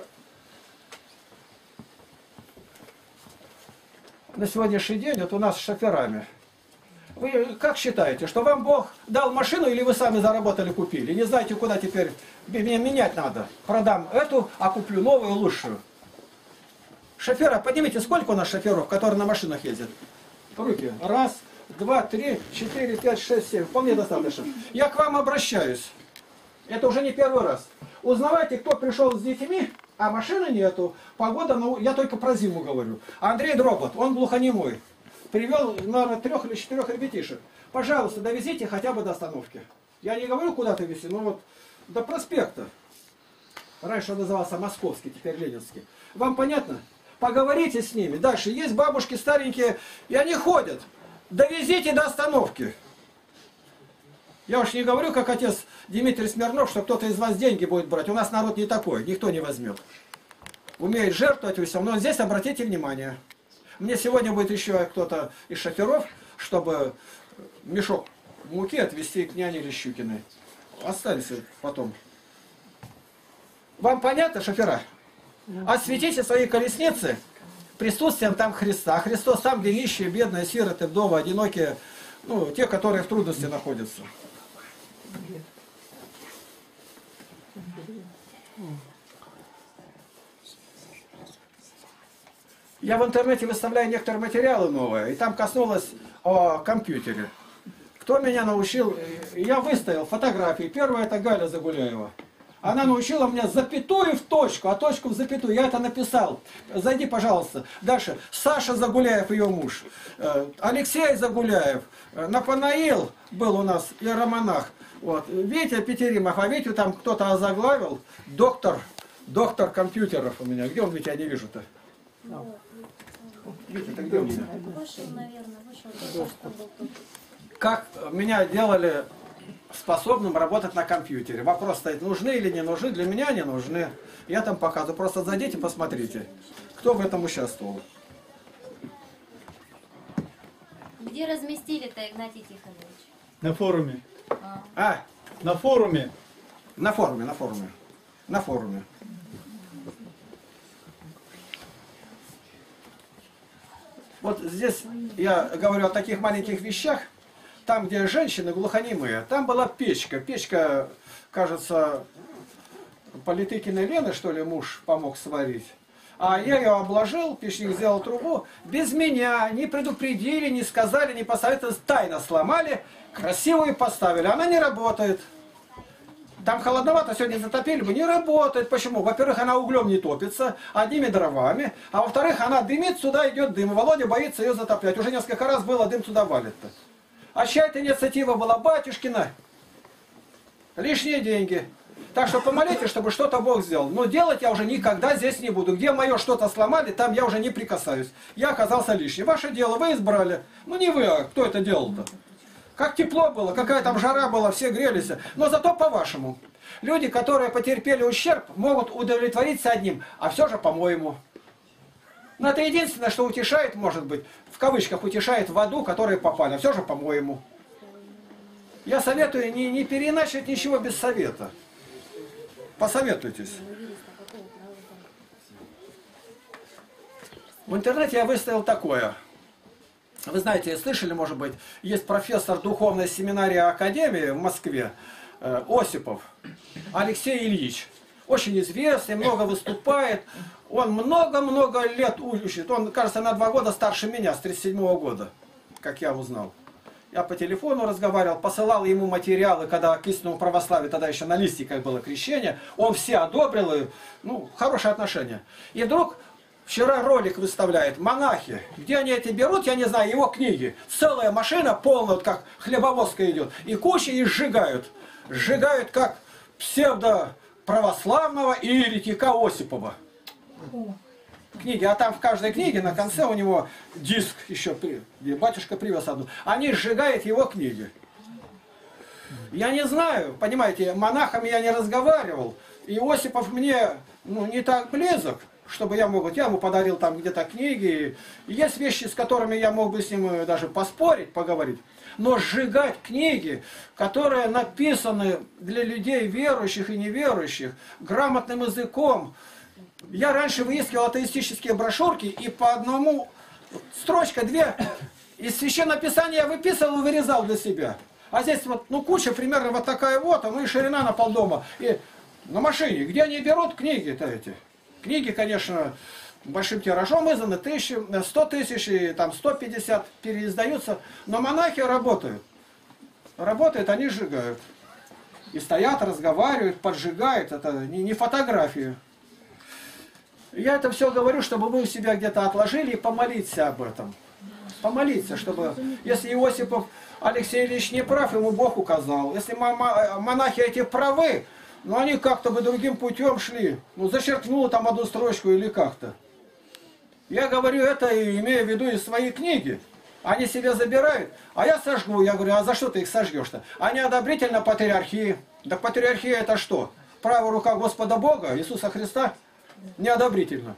на сегодняшний день, вот у нас с шоферами. Вы как считаете, что вам Бог дал машину или вы сами заработали, купили? Не знаете, куда теперь менять надо? Продам эту, а куплю новую, лучшую. Шофера, поднимите, сколько у нас шоферов, которые на машинах ездят? Руки. Раз, два, три, четыре, пять, шесть, семь. Вполне достаточно. Я к вам обращаюсь. Это уже не первый раз. Узнавайте, кто пришел с детьми, а машины нету. Погода, ну, я только про зиму говорю. Андрей Дробот, он глухонемой. Привел, наверное, трех или четырех ребятишек. Пожалуйста, довезите хотя бы до остановки. Я не говорю, куда ты вези, но вот до проспекта. Раньше он назывался Московский, теперь Ленинский. Вам понятно? Поговорите с ними. Дальше. Есть бабушки старенькие, и они ходят. Довезите до остановки. Я уж не говорю, как отец Дмитрий Смирнов, что кто-то из вас деньги будет брать. У нас народ не такой, никто не возьмет. Умеет жертвовать всем. Но здесь обратите внимание. Мне сегодня будет еще кто-то из шоферов, чтобы мешок муки отвезти к няне Лещукиной. Остались потом. Вам понятно, шофера? Осветите свои колесницы присутствием там Христа. Христос там, где нищие, бедные, сироты, вдовы, одинокие, ну, те, которые в трудности находятся. Я в интернете выставляю некоторые материалы новые, и там коснулось о компьютере. Кто меня научил? Я выставил фотографии. Первая это Галя Загуляева. Она научила меня запятую в точку, а точку в запятую. Я это написал. Зайди, пожалуйста. Дальше. Саша Загуляев, ее муж. Алексей Загуляев. Нафанаил был у нас, иеромонах. Вот. Витя Петеримов. А Витю там кто-то озаглавил. Доктор. Доктор компьютеров у меня. Где он, Витя? Я не вижу-то. Витя, ты где у меня? Вышел, наверное, вышел. Как меня делали способным работать на компьютере. Вопрос стоит, нужны или не нужны. Для меня не нужны. Я там показываю. Просто зайдите, посмотрите, кто в этом участвовал. Где разместили-то, Игнатий Тихонович? На форуме. А. А, На форуме. на форуме, на форуме. На форуме. Вот здесь я говорю о таких маленьких вещах. Там, где женщины глухонемые, там была печка. Печка, кажется, Политыкиной Лены, что ли, муж помог сварить. А я ее обложил, печник сделал трубу. Без меня не предупредили, не сказали, не посоветовали. Тайно сломали, красивую поставили. Она не работает. Там холодновато, сегодня затопили бы, не работает. Почему? Во-первых, она углем не топится, одними дровами. А во-вторых, она дымит, сюда идет дым. И Володя боится ее затоплять. Уже несколько раз было, дым туда валит-то. А чья-то инициатива была батюшкина. Лишние деньги. Так что помолитесь, чтобы что-то Бог сделал. Но делать я уже никогда здесь не буду. Где мое что-то сломали, там я уже не прикасаюсь. Я оказался лишним. Ваше дело, вы избрали. Ну не вы, а кто это делал-то? Как тепло было, какая там жара была, все грелись. Но зато по-вашему. Люди, которые потерпели ущерб, могут удовлетвориться одним. А все же по-моему. Но это единственное, что утешает, может быть, в кавычках утешает в аду, которые попали. А все же по-моему. Я советую не, не переиначивать ничего без совета. Посоветуйтесь. В интернете я выставил такое. Вы знаете, слышали, может быть, есть профессор духовной семинарии Академии в Москве, э, Осипов, Алексей Ильич. Очень известный, много выступает. Он много-много лет учит. Он, кажется, на два года старше меня, с тридцать седьмого года, как я узнал. Я по телефону разговаривал, посылал ему материалы, когда к истинному православию, тогда еще на листиках было крещение. Он все одобрил, и, ну, хорошие отношения. И вдруг вчера ролик выставляет, монахи. Где они эти берут, я не знаю, его книги. Целая машина полная, вот как хлебовозка идет. И кучи и сжигают. Сжигают как псевдоправославного и еретика Осипова. Книги, а там в каждой книге на конце у него диск еще, батюшка привез одну. Они сжигают его книги. Я не знаю, понимаете, монахами я не разговаривал. И Осипов мне, ну, не так близок, чтобы я мог, я ему подарил там где-то книги. Есть вещи, с которыми я мог бы с ним даже поспорить, поговорить. Но сжигать книги, которые написаны для людей верующих и неверующих, грамотным языком. Я раньше выискивал атеистические брошюрки, и по одному строчка, две, из Священного Писания я выписывал и вырезал для себя. А здесь вот, ну, куча примерно вот такая вот, ну и ширина на полдома. И на машине, где они берут книги-то эти? Книги, конечно, большим тиражом изданы, тысячи, сто тысяч и там сто пятьдесят переиздаются, но монахи работают. Работают, они сжигают. И стоят, разговаривают, поджигают, это не, не фотографии. Я это все говорю, чтобы вы у себя где-то отложили и помолиться об этом. Помолиться, чтобы, если Иосипов Алексей Ильич не прав, ему Бог указал. Если монахи эти правы, но они как-то бы другим путем шли. Ну, зачеркнул там одну строчку или как-то. Я говорю это, имея в виду и свои книги. Они себе забирают, а я сожгу. Я говорю, а за что ты их сожгешь-то? Они одобрительно патриархии. Да патриархия это что? Правая рука Господа Бога, Иисуса Христа? Неодобрительно.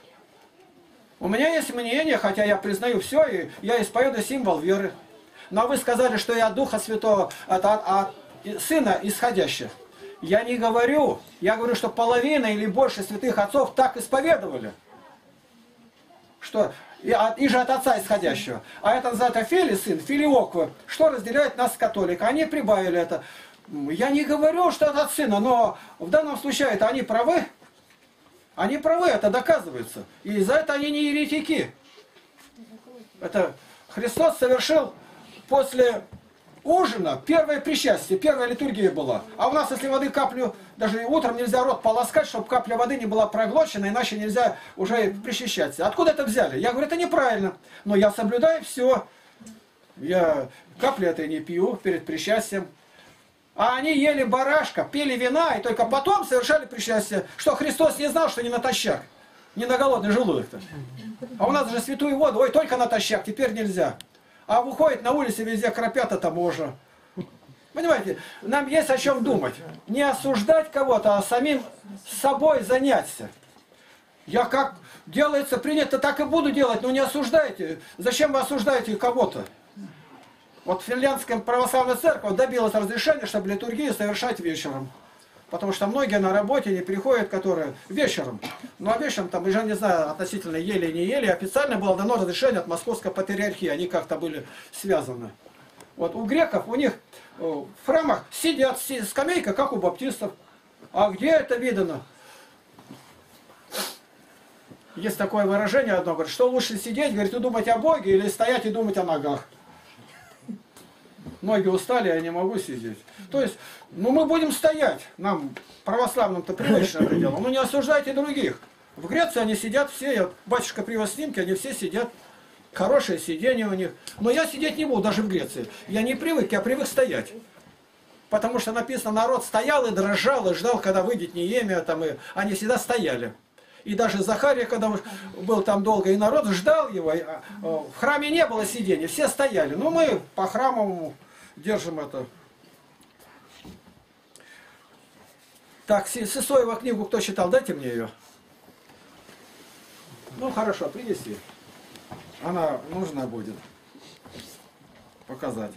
У меня есть мнение, хотя я признаю все, и я исповедую символ веры. Но вы сказали, что я Духа Святого, от, от, от Сына исходящих. Я не говорю, я говорю, что половина или больше святых отцов так исповедовали. что и, от, и же от отца исходящего. А это называется Фили, сын, Филиоква. Что разделяет нас, католиков? Они прибавили это. Я не говорю, что это от сына, но в данном случае это они правы. Они правы, это доказывается. И за это они не еретики. Это Христос совершил после ужина первое причастие, первая литургия была. А у нас, если воды каплю, даже утром нельзя рот полоскать, чтобы капля воды не была проглочена, иначе нельзя уже причащаться. Откуда это взяли? Я говорю, это неправильно. Но я соблюдаю все. Я капли этой не пью перед причастием. А они ели барашка, пили вина и только потом совершали причастие. Что, Христос не знал, что не натощак? Не на голодный желудок-то. А у нас же святую воду, ой, только натощак, теперь нельзя. А выходит на улице, везде кропят, это можно. Понимаете, нам есть о чем думать. Не осуждать кого-то, а самим собой заняться. Я как делается, принято, так и буду делать, но не осуждайте. Зачем вы осуждаете кого-то? Вот Финляндская православная церковь добилась разрешения, чтобы литургию совершать вечером. Потому что многие на работе не приходят, которые вечером. Ну а вечером, там, уже не знаю, относительно ели и не ели, официально было дано разрешение от Московской патриархии. Они как-то были связаны. Вот у греков, у них в храмах сидят скамейка, как у баптистов. А где это видано? Есть такое выражение одно, говорит, что лучше сидеть, говорит, и думать о Боге, или стоять и думать о ногах. Ноги устали, я не могу сидеть. То есть, ну мы будем стоять. Нам, православным-то, привычно это дело. Ну не осуждайте других. В Греции они сидят все, я, батюшка привез снимки, они все сидят. Хорошее сиденье у них. Но я сидеть не буду, даже в Греции. Я не привык, я привык стоять. Потому что написано, народ стоял и дрожал, и ждал, когда выйдет Неемия, там, и они всегда стояли. И даже Захария, когда был там долго, и народ ждал его, в храме не было сидения, все стояли. Ну мы по храму держим это. Так, Сысоева книгу кто читал? Дайте мне ее. Ну хорошо, принеси. Она нужна будет показать.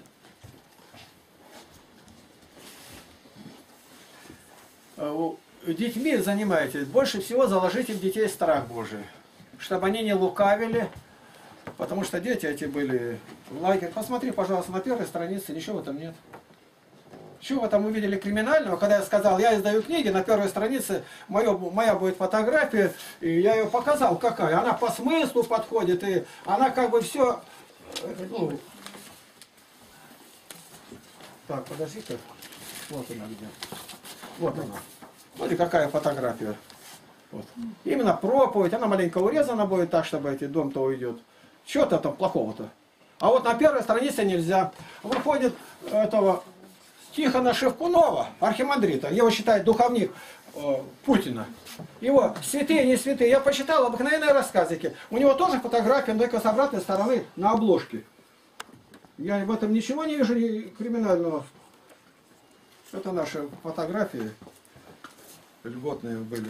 Детьми занимаетесь, больше всего заложите в детей страх Божий, чтобы они не лукавили, потому что дети эти были в лагере. Посмотри, пожалуйста, на первой странице, ничего в этом нет. Чего вы там увидели криминального, когда я сказал, я издаю книги, на первой странице моё, моя будет фотография, и я ее показал, какая. Она по смыслу подходит, и она как бы все... Ну... Так, подожди-ка. Вот она где. Вот она. Смотри, какая фотография. Вот. Именно проповедь, она маленько урезана будет так, чтобы эти дом-то уйдет. Чего-то там плохого-то. А вот на первой странице нельзя. Выходит этого Тихона Шевкунова, архимандрита, его считает духовник э, Путина. Его святые, не святые. Я почитал обыкновенные рассказики. У него тоже фотография, но только с обратной стороны на обложке. Я в этом ничего не вижу криминального. Это наши фотографии. Льготные были.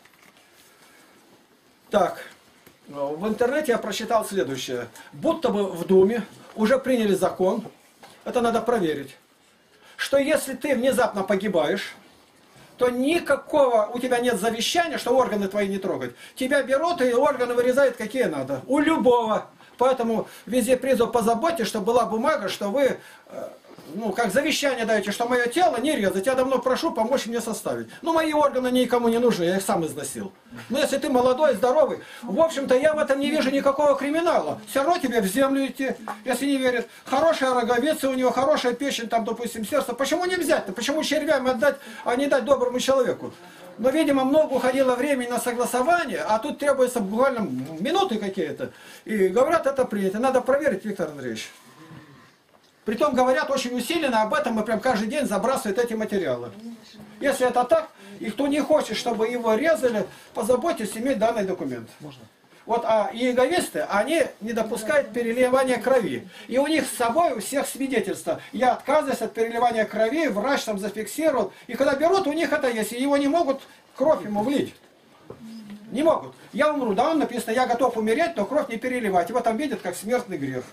Так, в интернете я прочитал следующее. Будто бы в Думе уже приняли закон, это надо проверить, что если ты внезапно погибаешь, то никакого у тебя нет завещания, что органы твои не трогать. Тебя берут и органы вырезают какие надо. У любого. Поэтому везде призыв позаботьтесь, чтобы была бумага, что вы... Ну, как завещание даете, что мое тело не резать, я давно прошу помочь мне составить. Ну, мои органы никому не нужны, я их сам износил. Но если ты молодой, здоровый, в общем-то, я в этом не вижу никакого криминала. Все равно тебе в землю идти, если не верят. Хорошая роговица у него, хорошая печень, там, допустим, сердце. Почему не взять-то? Почему червям отдать, а не дать доброму человеку? Но, видимо, много уходило времени на согласование, а тут требуется буквально минуты какие-то. И говорят, это принято. Надо проверить, Виктор Андреевич. Притом говорят очень усиленно об этом, и прям каждый день забрасывают эти материалы. Если это так, и кто не хочет, чтобы его резали, позаботьтесь иметь данный документ. Можно. Вот, а иеговисты, они не допускают переливания крови. И у них с собой у всех свидетельства. Я отказываюсь от переливания крови, врач там зафиксировал. И когда берут, у них это есть. И его не могут кровь ему влить. Не могут. Я умру, да, он написано, я готов умереть, но кровь не переливать. Его там видят как смертный грех.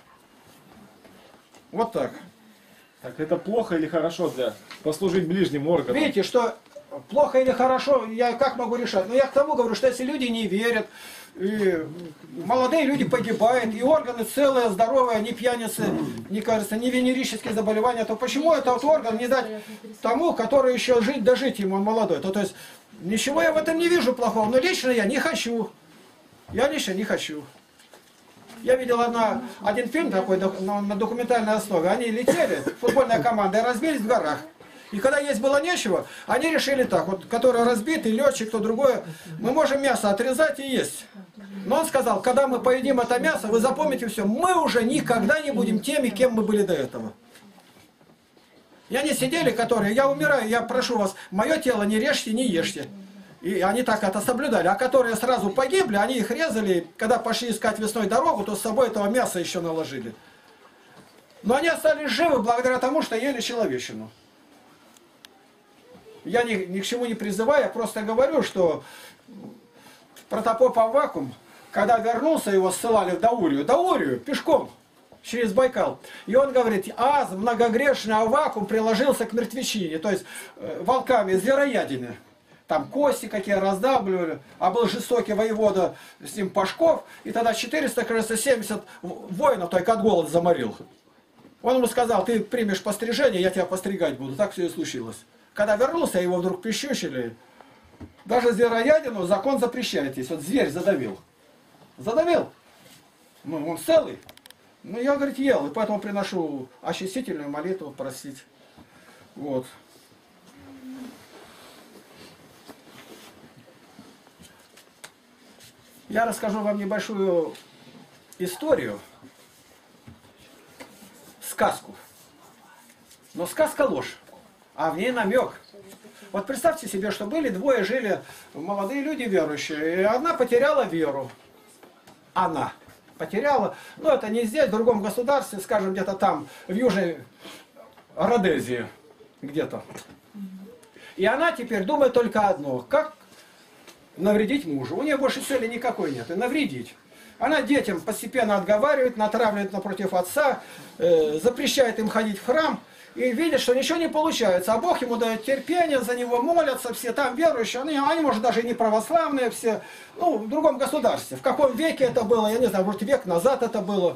Вот так. Так это плохо или хорошо для послужить ближним органам? Видите, что плохо или хорошо, я как могу решать? Но я к тому говорю, что если люди не верят, и молодые люди погибают, и органы целые, здоровые, не пьяницы, не кажется, не венерические заболевания, то почему этот орган не дать тому, который еще жить, дожить ему, он молодой? То, то есть, ничего я в этом не вижу плохого, но лично я не хочу. Я лично не хочу. Я видел одна, один фильм такой на, на документальной основе. Они летели, футбольная команда, и разбились в горах. И когда есть было нечего, они решили так, вот, который разбитый, летчик, то другое, мы можем мясо отрезать и есть. Но он сказал, когда мы поедим это мясо, вы запомните все, мы уже никогда не будем теми, кем мы были до этого. И они сидели, которые, я умираю, я прошу вас, мое тело не режьте, не ешьте. И они так это соблюдали. А которые сразу погибли, они их резали, когда пошли искать весной дорогу, то с собой этого мяса еще наложили. Но они остались живы благодаря тому, что ели человечину. Я ни, ни к чему не призываю, я просто говорю, что протопоп Аввакум, когда вернулся, его ссылали в Даурию, Даурию, пешком, через Байкал. И он говорит, аз, многогрешный Аввакум, приложился к мертвечине, то есть э, волками, звероядине. Там кости какие раздавливали, а был жестокий воевода с ним Пашков, и тогда четыреста, кажется, семьдесят воинов только от голода заморил. Он ему сказал, ты примешь пострижение, я тебя постригать буду. Так все и случилось. Когда вернулся, его вдруг прищучили. Даже звероядину закон запрещает, если вот зверь задавил. Задавил. Ну, он целый. Ну, я, говорит, ел, и поэтому приношу очистительную молитву просить. Вот. Я расскажу вам небольшую историю, сказку. Но сказка ложь, а в ней намек. Вот представьте себе, что были двое, жили молодые люди верующие, и одна потеряла веру. Она потеряла, ну это не здесь, в другом государстве, скажем, где-то там, в Южной Родезии, где-то. И она теперь думает только одно, как навредить мужу. У нее больше цели никакой нет, и навредить. Она детям постепенно отговаривает, натравливает напротив отца, э, запрещает им ходить в храм, и видит, что ничего не получается. А Бог ему дает терпение, за него молятся все, там верующие, они, они может, даже и не православные все, ну, в другом государстве. В каком веке это было, я не знаю, может, век назад это было.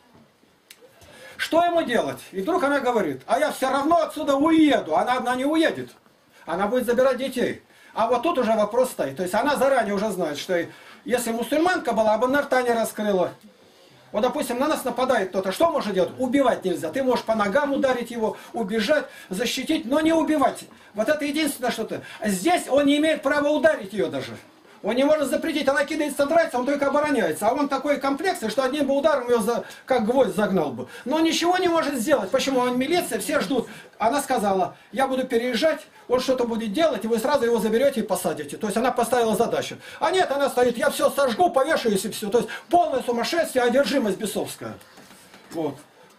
Что ему делать? И вдруг она говорит, а я все равно отсюда уеду. Она одна не уедет, она будет забирать детей. А вот тут уже вопрос стоит. То есть она заранее уже знает, что если мусульманка была, бы на рта не раскрыла. Вот, допустим, на нас нападает кто-то. Что может делать? Убивать нельзя. Ты можешь по ногам ударить его, убежать, защитить, но не убивать. Вот это единственное что-то. Здесь он не имеет права ударить ее даже. Он не может запретить. Она кидается, драется, он только обороняется. А он такой комплексный, что одним бы ударом ее за, как гвоздь загнал бы. Но ничего не может сделать. Почему? Он милиция, все ждут. Она сказала, я буду переезжать, он что-то будет делать, и вы сразу его заберете и посадите. То есть она поставила задачу. А нет, она стоит, я все сожгу, повешаюсь и все. То есть полное сумасшествие, одержимость бесовская. Вот.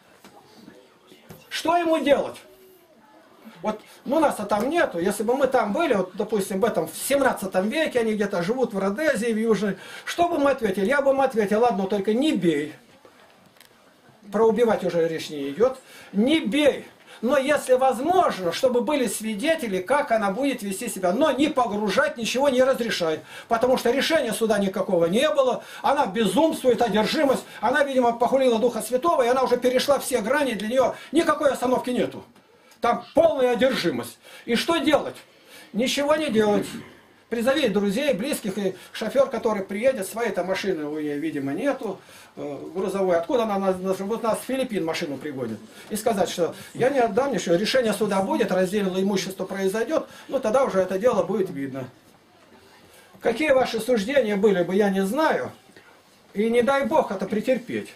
Что ему делать? Вот, ну нас-то там нету, если бы мы там были, вот, допустим, в этом, в семнадцатом веке они где-то живут в Родезии, в Южной, что бы мы ответили? Я бы им ответил, ладно, только не бей. Про убивать уже речь не идет. Не бей. Но если возможно, чтобы были свидетели, как она будет вести себя. Но не погружать, ничего не разрешай. Потому что решения суда никакого не было. Она безумствует, одержимость. Она, видимо, похулила Духа Святого, и она уже перешла все грани, для нее никакой остановки нету. Там полная одержимость. И что делать? Ничего не делать. Призови друзей, близких, и шофер, который приедет, своей-то машины у нее, видимо, нету, грузовой. Откуда она нас, вот нас с Филиппин машину приводит? И сказать, что я не отдам ничего, решение суда будет, раздельное имущество произойдет, ну тогда уже это дело будет видно. Какие ваши суждения были бы, я не знаю, и не дай Бог это претерпеть.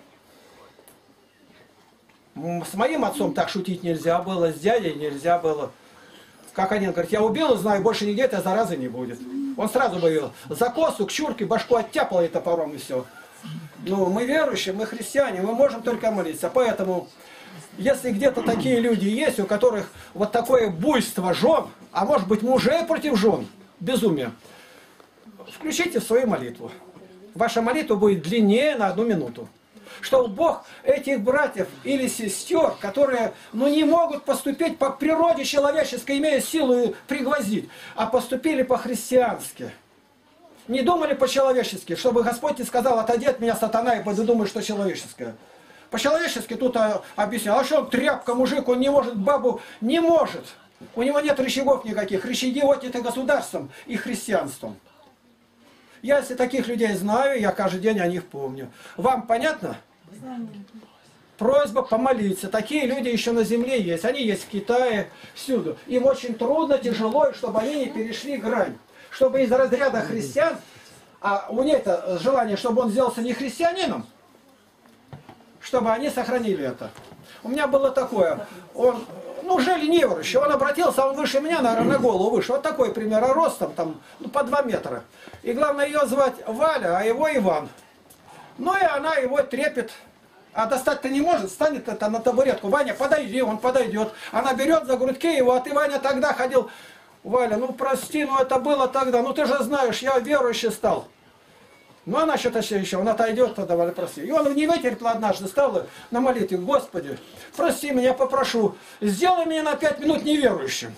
С моим отцом так шутить нельзя было, с дядей нельзя было. Как один говорит, я убил и знаю, больше нигде этой заразы не будет. Он сразу бы вел за косу, к чурке, башку оттяпал и топором, и все. Ну, мы верующие, мы христиане, мы можем только молиться. Поэтому, если где-то такие люди есть, у которых вот такое буйство жен, а может быть мужей против жен, безумие, включите в свою молитву. Ваша молитва будет длиннее на одну минуту. Что Бог этих братьев или сестер, которые ну, не могут поступить по природе человеческой, имея силу пригвоздить, а поступили по-христиански. Не думали по-человечески, чтобы Господь не сказал: отойди от меня, сатана, и буду думать, что человеческое. По-человечески тут объяснял, а что он тряпка, мужик, он не может бабу, не может. У него нет рычагов никаких. Рычаги отняты государством и христианством. Я, если таких людей знаю, я каждый день о них помню. Вам понятно? Просьба помолиться. Такие люди еще на земле есть. Они есть в Китае, всюду. Им очень трудно, тяжело, чтобы они не перешли грань. Чтобы из разряда христиан, а у них-то желание, чтобы он сделался не христианином, чтобы они сохранили это. У меня было такое, он, ну, жили неверующий, он обратился, он выше меня, наверное, на голову выше, вот такой пример, а ростом там, ну, по два метра. И главное, ее звать Валя, а его Иван. Ну и она его трепет, а достать-то не может, станет это на табуретку. Ваня, подойди, он подойдет. Она берет за грудки его, а ты, Ваня, тогда ходил. Валя, ну прости, ну это было тогда, ну ты же знаешь, я верующий стал. Ну она что-то еще, он отойдет, тогда, Валя, прости. И он не вытерпел однажды, стал на молитве: Господи, прости меня, попрошу, сделай меня на пять минут неверующим.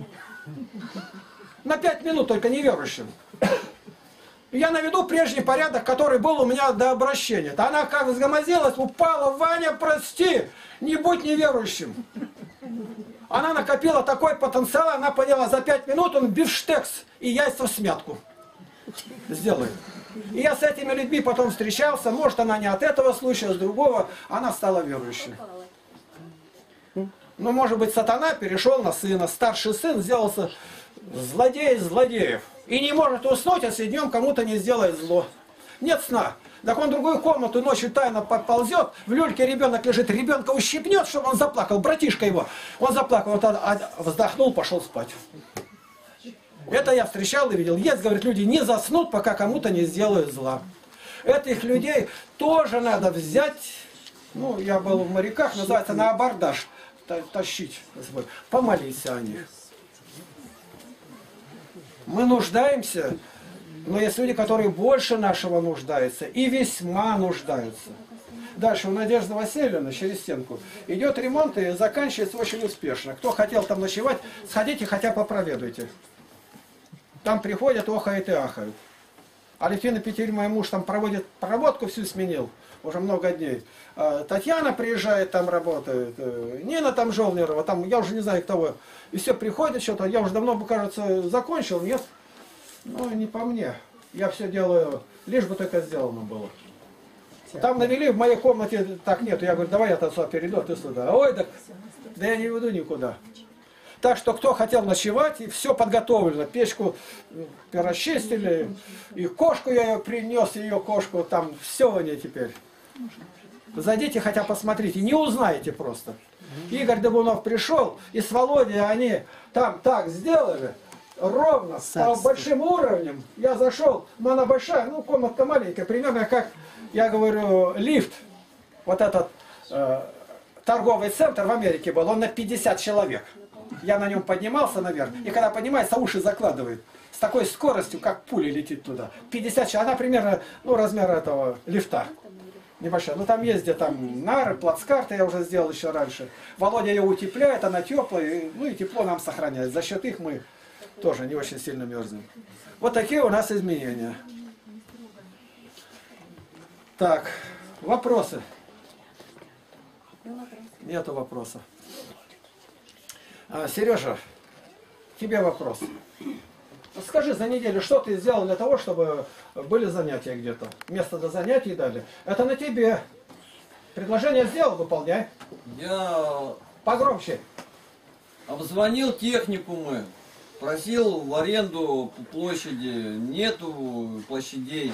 На пять минут только неверующим. И я наведу прежний порядок, который был у меня до обращения. Она как взгромозилась, упала: Ваня, прости, не будь неверующим. Она накопила такой потенциал, она поняла, за пять минут он бифштекс и яйца в смятку сделает. И я с этими людьми потом встречался, может она не от этого случая, с другого, она стала верующей. Ну, может быть, сатана перешел на сына, старший сын сделался злодей злодеев. И не может уснуть, если днем кому-то не сделает зло. Нет сна. Так он в другую комнату ночью тайно подползет, в люльке ребенок лежит, ребенка ущипнет, чтобы он заплакал, братишка его. Он заплакал, вот, а, вздохнул, пошел спать. Это я встречал и видел. Есть, говорит, люди не заснут, пока кому-то не сделают зла. Этих людей тоже надо взять, ну, я был в моряках, называется, на абордаж тащить, помолиться о них. Мы нуждаемся, но есть люди, которые больше нашего нуждаются и весьма нуждаются. Дальше у Надежды Васильевны через стенку идет ремонт и заканчивается очень успешно. Кто хотел там ночевать, сходите, хотя попроведуйте. Там приходят, охают и ахают. Алевтина Петерь, мой муж, там проводит проводку, всю сменил, уже много дней. Татьяна приезжает, там работает, Нина там Жолнирова, там, я уже не знаю кто. И все приходит что-то, я уже давно, кажется, закончил, нет? Ну, не по мне. Я все делаю, лишь бы только сделано было. Там навели, в моей комнате так нету. Я говорю, давай я туда перейду, а ты сюда. Ой, так, да я не веду никуда. Так что, кто хотел ночевать, и все подготовлено. Печку расчистили, и кошку я ее принес, ее кошку, там все они теперь. Зайдите, хотя посмотрите, не узнаете просто. Игорь Дабунов пришел, и с Володей они там так сделали, ровно, по большим уровням. Я зашел, но она большая, ну комнатка маленькая, примерно как, я говорю, лифт. Вот этот э, торговый центр в Америке был, он на пятьдесят человек. Я на нем поднимался наверх, и когда поднимается, уши закладывает. С такой скоростью, как пуля летит туда. пятьдесят человек, она примерно, ну, размер этого лифта. Небольшая. Ну, там есть где там нары, плацкарты я уже сделал еще раньше. Володя ее утепляет, она теплая, ну и тепло нам сохраняет. За счет их мы тоже не очень сильно мерзнем. Вот такие у нас изменения. Так, вопросы? Нету вопроса. А, Сережа, тебе вопрос. Скажи, за неделю, что ты сделал для того, чтобы были занятия где-то? Место для занятий дали. Это на тебе. Предложение сделал, выполняй. Я Погромче. обзвонил техникумы, просил в аренду площади, нету площадей.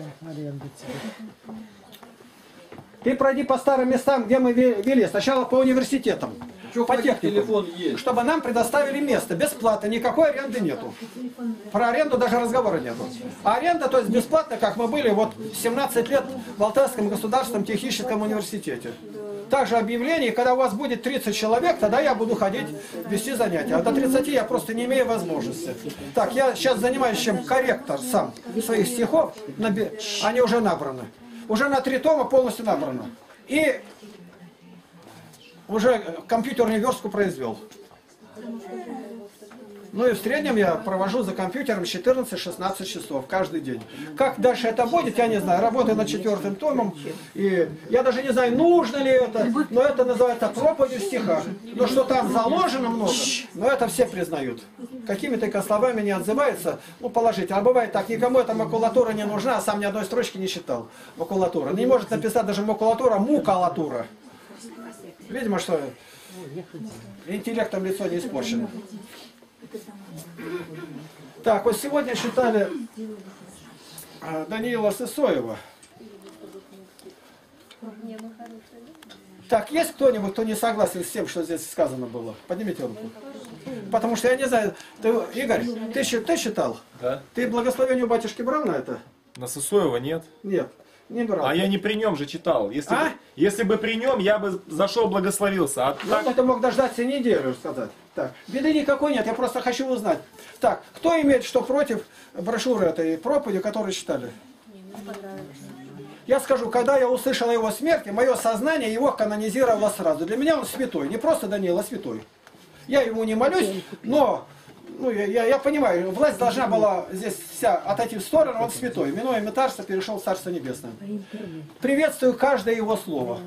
Ты пройди по старым местам, где мы вели. Сначала по университетам. Что По хотите, техникуму. телефон есть. Чтобы нам предоставили место. Бесплатно. Никакой аренды нету. Про аренду даже разговора нету. А аренда, то есть бесплатно, как мы были вот семнадцать лет в Алтайском государственном техническом университете. Также объявление, когда у вас будет тридцать человек, тогда я буду ходить вести занятия. А до тридцати я просто не имею возможности. Так, я сейчас занимаюсь чем корректор сам своих стихов. Они уже набраны. уже на три тома полностью набрано. И уже компьютерную верстку произвел. Ну и в среднем я провожу за компьютером четырнадцать-шестнадцать часов каждый день. Как дальше это будет, я не знаю. Работаю над четвертым томом. И я даже не знаю, нужно ли это. Но это называется проповедь в стихах. Но что там заложено много, но это все признают. Какими-то словами не отзываются, ну положительно. А бывает так, никому эта макулатура не нужна, а сам ни одной строчки не читал. Макулатура. Не может написать даже макулатура, мукалатура. Видимо, что интеллектом лицо не испорчено. Так, вот сегодня читали Даниила Сысоева. Так, есть кто-нибудь, кто не согласен с тем, что здесь сказано было? Поднимите руку. Потому что я не знаю, ты, Игорь, ты, ты читал? Да. Ты благословение у батюшки брал на это? На Сысоева нет. Нет, не брал. А я не при нем же читал. Если, А? бы, если бы при нем, я бы зашел, благословился. А Ну, так... ты мог дождаться неделю, сказать. Так, беды никакой нет, я просто хочу узнать. Так, кто имеет что против брошюры этой проповеди, которую читали? Я скажу, когда я услышал о его смерти, мое сознание его канонизировало сразу. Для меня он святой, не просто Даниил, а святой. Я ему не молюсь, но ну, я, я, я понимаю, власть должна была здесь вся отойти в сторону, он святой. Минуя мытарство, перешел в Царство Небесное. Приветствую каждое его слово.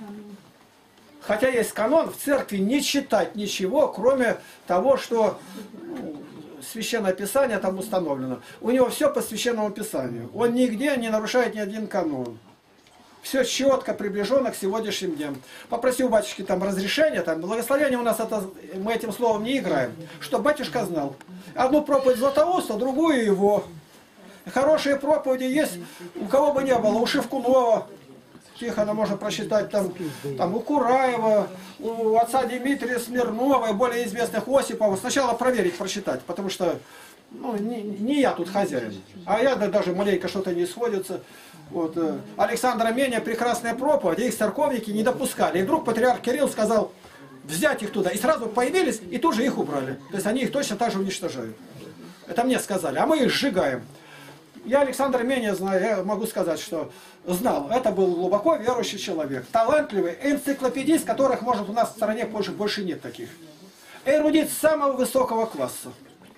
Хотя есть канон, в церкви не читать ничего, кроме того, что ну, Священное Писание там установлено. У него все по Священному Писанию. Он нигде не нарушает ни один канон. Все четко приближено к сегодняшним дням. Попроси у батюшки там разрешения, там благословение у нас, это, мы этим словом не играем. Чтобы батюшка знал. Одну проповедь Златоуста, другую его. Хорошие проповеди есть, у кого бы не было, у Шевкунова. Тихона можно прочитать там, там у Кураева, у отца Дмитрия Смирнова и более известных Осипова. Сначала проверить, прочитать, потому что ну, не, не я тут хозяин. А я да, даже маленько что-то не сходится. Вот, э, Александра Меня прекрасная проповедь, их церковники не допускали. И вдруг патриарх Кирилл сказал взять их туда. И сразу появились, и тут же их убрали. То есть они их точно так же уничтожают. Это мне сказали, а мы их сжигаем. Я Александра Меня знаю, я могу сказать, что знал. Это был глубоко верующий человек. Талантливый, энциклопедист, которых, может, у нас в стране больше, больше нет таких. Эрудит самого высокого класса.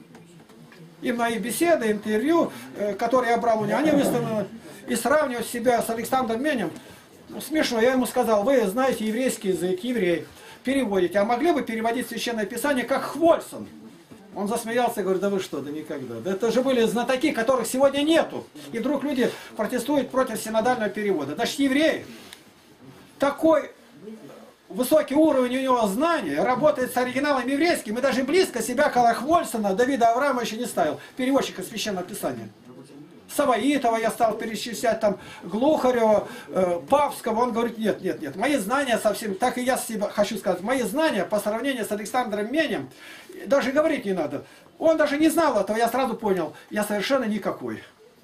И мои беседы, интервью, которые я брал у него, они выставлены. И сравнивать себя с Александром Менем, ну, смешно. Я ему сказал, вы знаете еврейский язык, еврей, переводите. А могли бы переводить Священное Писание как Хвольсон? Он засмеялся и говорит, да вы что, да никогда. Да это же были знатоки, которых сегодня нету. И вдруг люди протестуют против синодального перевода. Значит, евреи, такой высокий уровень у него знания, работает с оригиналом еврейским, и даже близко себя Колохвольсона, Давида Авраамовича не ставил, переводчика Священного Писания. Саваитова я стал перечислять, там, Глухарева, э, Павского, он говорит, нет, нет, нет, мои знания совсем, так и я себе хочу сказать, мои знания по сравнению с Александром Менем, даже говорить не надо. Он даже не знал этого, я сразу понял, я совершенно никакой.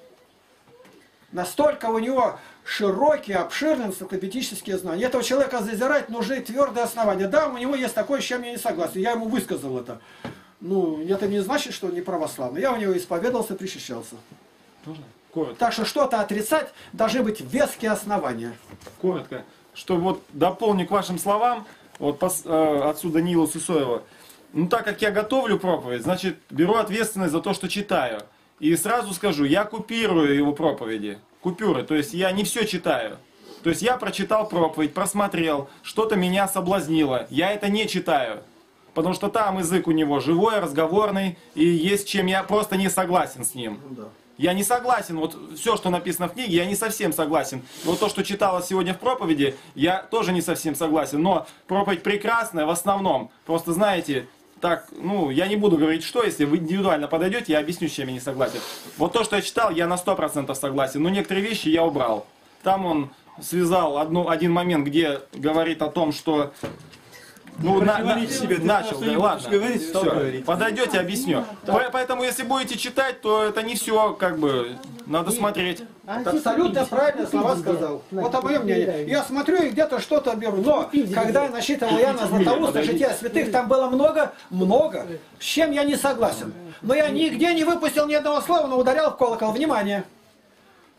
Настолько у него широкие, обширные энциклопедические знания. Этого человека зазирать нужны твердые основания. Да, у него есть такое, с чем я не согласен, я ему высказал это. Ну, это не значит, что он не православный. Я у него исповедовался, причащался. Коротко. Так что что-то отрицать должны быть веские основания. Коротко. Что вот дополню к вашим словам, вот пос, э, отсюда Даниила Сысоева. Ну так как я готовлю проповедь, значит беру ответственность за то, что читаю. И сразу скажу, я купирую его проповеди. Купюры, то есть я не все читаю. То есть я прочитал проповедь, просмотрел, что-то меня соблазнило. Я это не читаю. Потому что там язык у него живой, разговорный, и есть чем я просто не согласен с ним. Я не согласен, вот все, что написано в книге, я не совсем согласен. Вот то, что читалось сегодня в проповеди, я тоже не совсем согласен. Но проповедь прекрасная в основном. Просто знаете, так, ну, я не буду говорить что, если вы индивидуально подойдете, я объясню, с чем я не согласен. Вот то, что я читал, я на сто процентов согласен, но некоторые вещи я убрал. Там он связал одну, один момент, где говорит о том, что... Ну, на, на, себе, начал, да, ладно, говорить, все, подойдете, объясню. Да. Поэтому, если будете читать, то это не все, как бы, надо и, смотреть. Абсолютно правильные слова сказал. Вот об моем мнении. Я смотрю и где-то что-то беру. Но, когда я насчитывал Иоанна Златоуста, Жития святых, там было много, много, с чем я не согласен. Но я нигде не выпустил ни одного слова, но ударял в колокол. Внимание!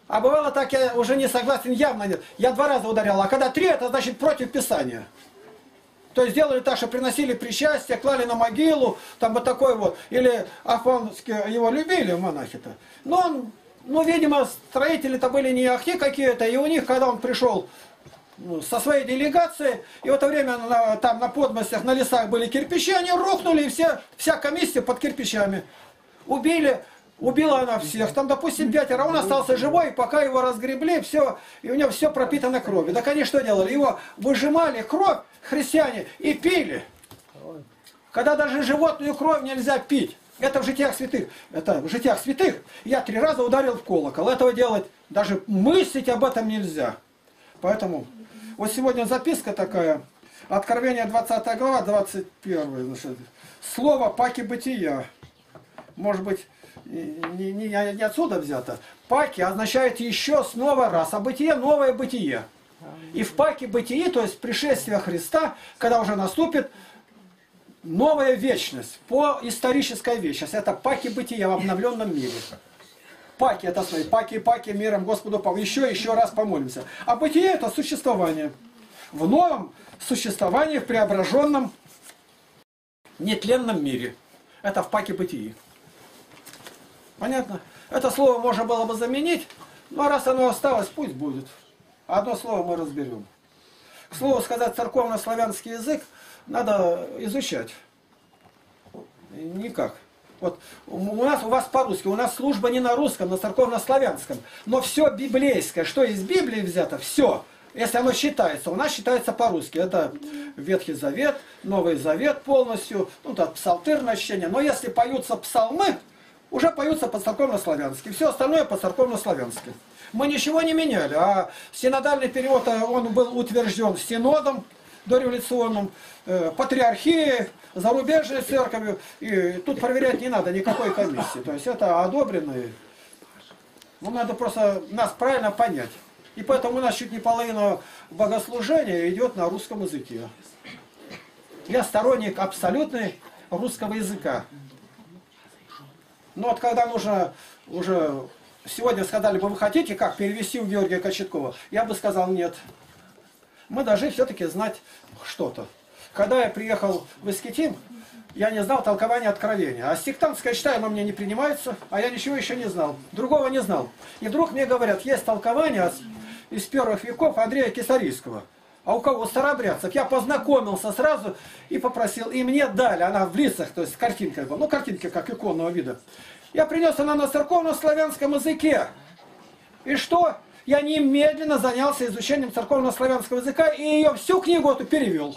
А бывало так, я уже не согласен, явно нет. Я два раза ударял, а когда три, это значит против Писания. То есть делали так, что приносили причастие, клали на могилу, там вот такой вот. Или афонские его любили, монахи-то. Но он, ну, видимо, строители-то были не ахи какие-то, и у них, когда он пришел ну, со своей делегацией, и в это время на, там на подмостях, на лесах были кирпичи, они рухнули, и все, вся комиссия под кирпичами. Убили. Убила она всех, там, допустим, пятеро, он остался живой, пока его разгребли, все, и у него все пропитано кровью. Так они что делали? Его выжимали, кровь, христиане, и пили. Когда даже животную кровь нельзя пить. Это в житиях святых. Это в житиях святых. Я три раза ударил в колокол. Этого делать, даже мыслить об этом нельзя. Поэтому, вот сегодня записка такая, Откровение двадцатая глава, двадцать первая, значит, слово паки бытия. Может быть, Не, не, не отсюда взято. Паки означает еще снова раз, а бытие новое бытие. И в паке бытии, то есть пришествие Христа, когда уже наступит новая вечность, по исторической вечности. Это паки бытия в обновленном мире. Паки это свои, паки, паки, миром Господу, еще, еще раз помолимся. А бытие это существование. В новом существовании, в преображенном нетленном мире. Это в паке бытии. Понятно? Это слово можно было бы заменить, но раз оно осталось, пусть будет. Одно слово мы разберем. К слову сказать, церковно-славянский язык надо изучать. Никак. Вот у нас, у вас по-русски, у нас служба не на русском, на церковно-славянском. Но все библейское, что из Библии взято, все. Если оно считается, у нас считается по-русски. Это Ветхий Завет, Новый Завет полностью, ну так, псалтырное чтение. Но если поются псалмы, уже поются по-церковно-славянски. Все остальное по-церковно-славянски. Мы ничего не меняли, а синодальный перевод, он был утвержден синодом дореволюционным, э, патриархией, зарубежной церковью. И тут проверять не надо никакой комиссии. То есть это одобренные. Ну, надо просто нас правильно понять. И поэтому у нас чуть не половина богослужения идет на русском языке. Я сторонник абсолютный русского языка. Но вот когда нужно уже... Сегодня сказали бы, вы хотите как перевести у Георгия Кочеткова? Я бы сказал нет. Мы должны все-таки знать что-то. Когда я приехал в Искитим, я не знал толкования Откровения. А сектантское читаю, оно мне не принимается, а я ничего еще не знал. Другого не знал. И вдруг мне говорят, есть толкование из первых веков Андрея Кесарийского. А у кого? Старообрядцев. Я познакомился сразу и попросил. И мне дали. Она в лицах, то есть картинка была. Ну, картинка как иконного вида. Я принес она на церковно-славянском языке. И что? Я немедленно занялся изучением церковно-славянского языка и ее всю книгу эту перевел.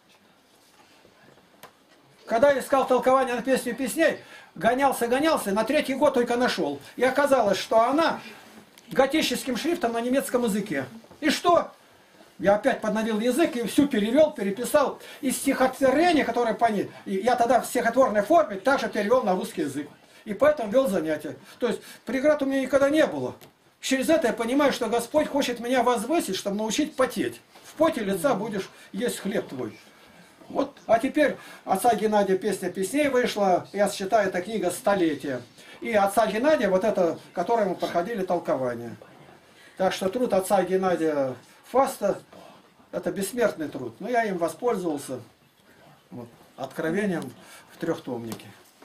Когда я искал толкование на песню песней, гонялся-гонялся, на третий год только нашел. И оказалось, что она готическим шрифтом на немецком языке. И что? Я опять подновил язык и всю перевел, переписал. И стихотворение, которое по ней, я тогда в стихотворной форме также перевел на русский язык. И поэтому вел занятия. То есть преград у меня никогда не было. Через это я понимаю, что Господь хочет меня возвысить, чтобы научить потеть. В поте лица будешь есть хлеб твой. Вот. А теперь отца Геннадия «Песня песней» вышла. Я считаю, эта книга «Столетие». И отца Геннадия, вот это, которое мы проходили толкование. Так что труд отца Геннадия Фаста — это бессмертный труд. Но я им воспользовался вот, откровением в трехтомнике.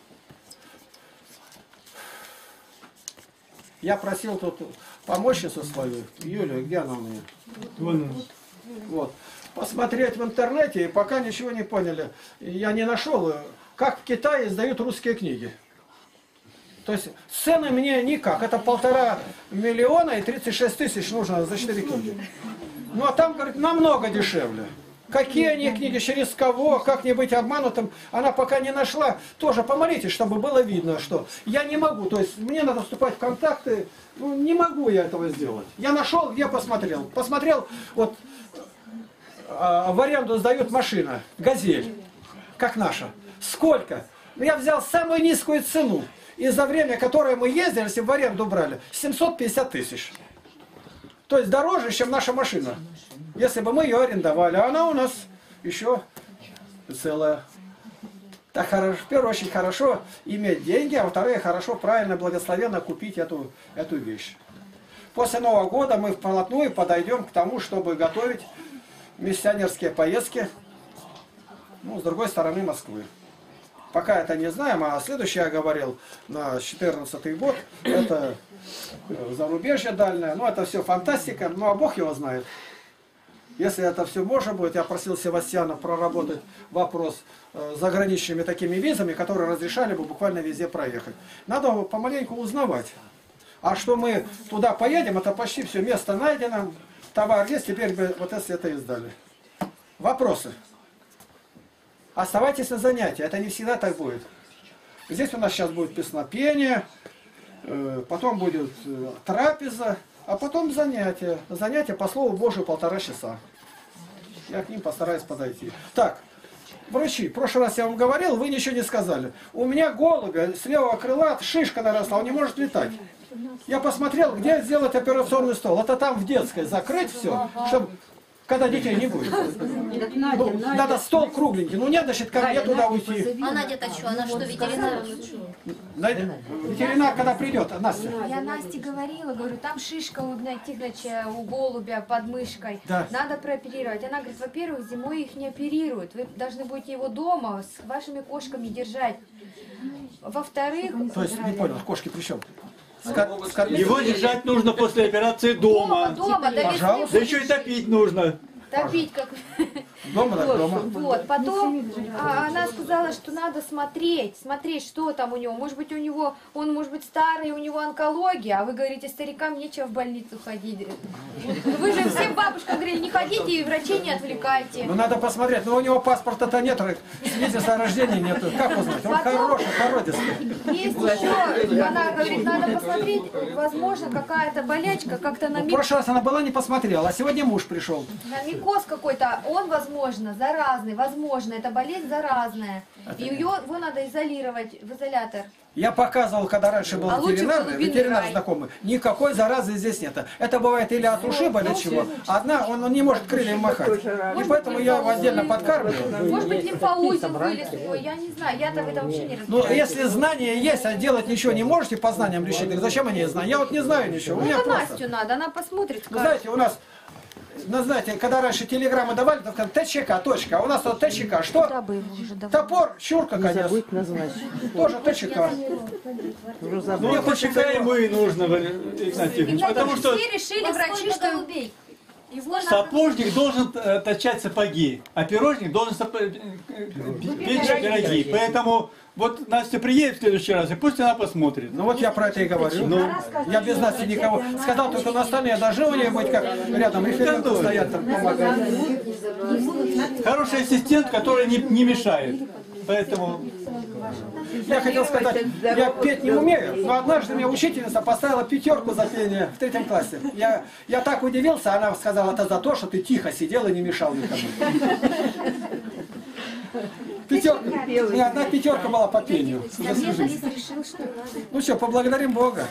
Я просил тут помощницу свою, Юлию, где она у меня? Вон. Вот. Посмотреть в интернете, и пока ничего не поняли. Я не нашел, как в Китае издают русские книги. То есть цены мне никак. Это полтора миллиона и тридцать шесть тысяч нужно за четыре книги. Ну а там, говорит, намного дешевле. Какие они книги, через кого, как не быть обманутым, она пока не нашла. Тоже помолитесь, чтобы было видно, что я не могу. То есть мне надо вступать в контакты, ну, не могу я этого сделать. Я нашел, где посмотрел. Посмотрел, вот а, в аренду сдают машина, «Газель», как наша. Сколько? Я взял самую низкую цену. И за время, которое мы ездили, если в аренду брали, семьсот пятьдесят тысяч. То есть дороже, чем наша машина. Если бы мы ее арендовали. А она у нас еще целая. Так хорошо, в первую очередь хорошо иметь деньги, а во-вторых, хорошо, правильно, благословенно купить эту, эту вещь. После Нового года мы вплотную подойдем к тому, чтобы готовить миссионерские поездки, ну, с другой стороны Москвы. Пока это не знаем, а следующее я говорил на четырнадцатый год, это зарубежье дальнее, ну это все фантастика, ну а Бог его знает. Если это все можно будет, я просил Севастьяна проработать вопрос с заграничными такими визами, которые разрешали бы буквально везде проехать. Надо помаленьку узнавать. А что мы туда поедем, это почти все место найдено, товар есть, теперь бы вот если это издали. Вопросы? Оставайтесь на занятии, это не всегда так будет. Здесь у нас сейчас будет песнопение, потом будет трапеза, а потом занятия. Занятия по Слову Божию полтора часа. Я к ним постараюсь подойти. Так, врачи, в прошлый раз я вам говорил, вы ничего не сказали. У меня голубя с левого крыла шишка наросла, он не может летать. Я посмотрел, где сделать операционный стол. Это там в детской закрыть все, чтобы... Когда детей не будет. Ну, надо стол кругленький. Ну нет, значит, ко мне туда уйти. А Надя-то что? Она что, ветеринар? Ветеринар, когда придет, Настя. Я Насте говорила, говорю, там шишка у Игнатия Тихоновича, у голубя под мышкой. Да. Надо прооперировать. Она говорит, во-первых, зимой их не оперируют. Вы должны будете его дома с вашими кошками держать. Во-вторых... То есть, не понял, кошки при чем? Скор... Скор... Его держать нужно после операции дома. Дома, дома, да, Пожалуйста. Да еще и топить нужно. Топить как... Дома, так дома. Вот, потом а, она сказала, что надо смотреть, смотреть, что там у него. Может быть, у него, он может быть старый, у него онкология, а вы говорите, старикам нечего в больницу ходить. Вы же всем бабушкам говорили, не ходите и врачей не отвлекайте. Ну надо посмотреть, но у него паспорта-то нет, свидетельства о рождении нет. Как узнать? Он хороший, породистый. Есть еще, она говорит, надо посмотреть, возможно, какая-то болячка, как-то на В мик... прошлый раз она была, не посмотрела, а сегодня муж пришел. на микоз какой-то, он, возможно, заразный, возможно, это болезнь заразная. И ее, его надо изолировать в изолятор. Я показывал, когда раньше был А лучше ветеринар, голубиный ветеринар рай. знакомый, никакой заразы здесь нет. Это бывает или от ушиба, или чего. Одна, он, он не может крыльям махать. И поэтому я его отдельно подкармливаю. Может быть, лимфоузел вылез у него, я не знаю, я-то в этом вообще не Ну, разбираюсь. если знания есть, а делать ничего не можете по знаниям решить, так зачем они знают? Я вот не знаю ничего. У Ну, меня это просто... Настю надо, она посмотрит, Вы скажет. знаете, у нас, ну, знаете, когда раньше телеграммы давали, то там ТЧК, точка. А у нас тут ТЧК, что? Топор, чурка, конечно. Тоже ТЧК. Ну, ТЧК ему и нужно, Игнатий Тихонович. Потому что Все решили врачи, что голубей. Его надо... сапожник должен э, точать сапоги, а пирожник должен сап... э, э, печь пироги. Поэтому вот Настя приедет в следующий раз, и пусть она посмотрит. Ну вот я про это и говорю. Ну, я без Насти никого. Сказал только на столе, я должны у нее быть как рядом референты стоят, там помогают. Хороший ассистент, который не, не мешает. Поэтому... Я хотел сказать, я петь не умею, но однажды мне учительница поставила пятерку за пение в третьем классе. Я, я так удивился, она сказала, это за то, что ты тихо сидел и не мешал никому. Пятерка. У меня одна пятерка была по пению. За всю жизнь. решил, что надо. Ну что, поблагодарим Бога.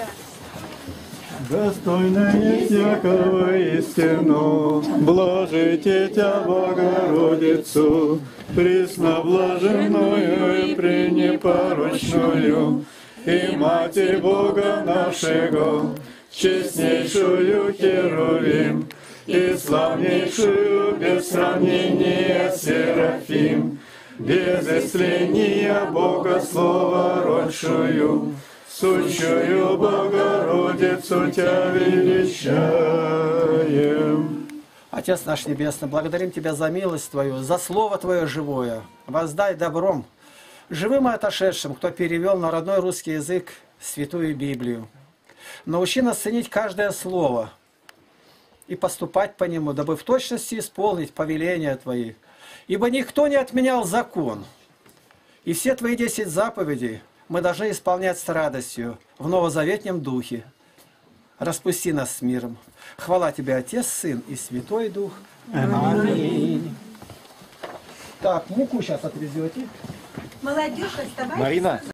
Достойная всякого истину, блажите Тя, Богородицу, пресноблаженную и пренепорочную, и Матерь Бога нашего, честнейшую Херувим, и славнейшую без сравнения Серафим, без истления Бога Слова родшую, сущую Богородицу Тя величаем. Отец наш Небесный, благодарим Тебя за милость Твою, за Слово Твое живое. Воздай добром живым и отошедшим, кто перевел на родной русский язык Святую Библию. Научи нас ценить каждое слово и поступать по нему, дабы в точности исполнить повеления Твои. Ибо никто не отменял закон, и все Твои десять заповедей мы должны исполнять с радостью в новозаветнем духе. Распусти нас с миром. Хвала Тебе, Отец, Сын и Святой Дух. Аминь. Так, муку сейчас отвезете. Молодежь, оставайтесь. Марина.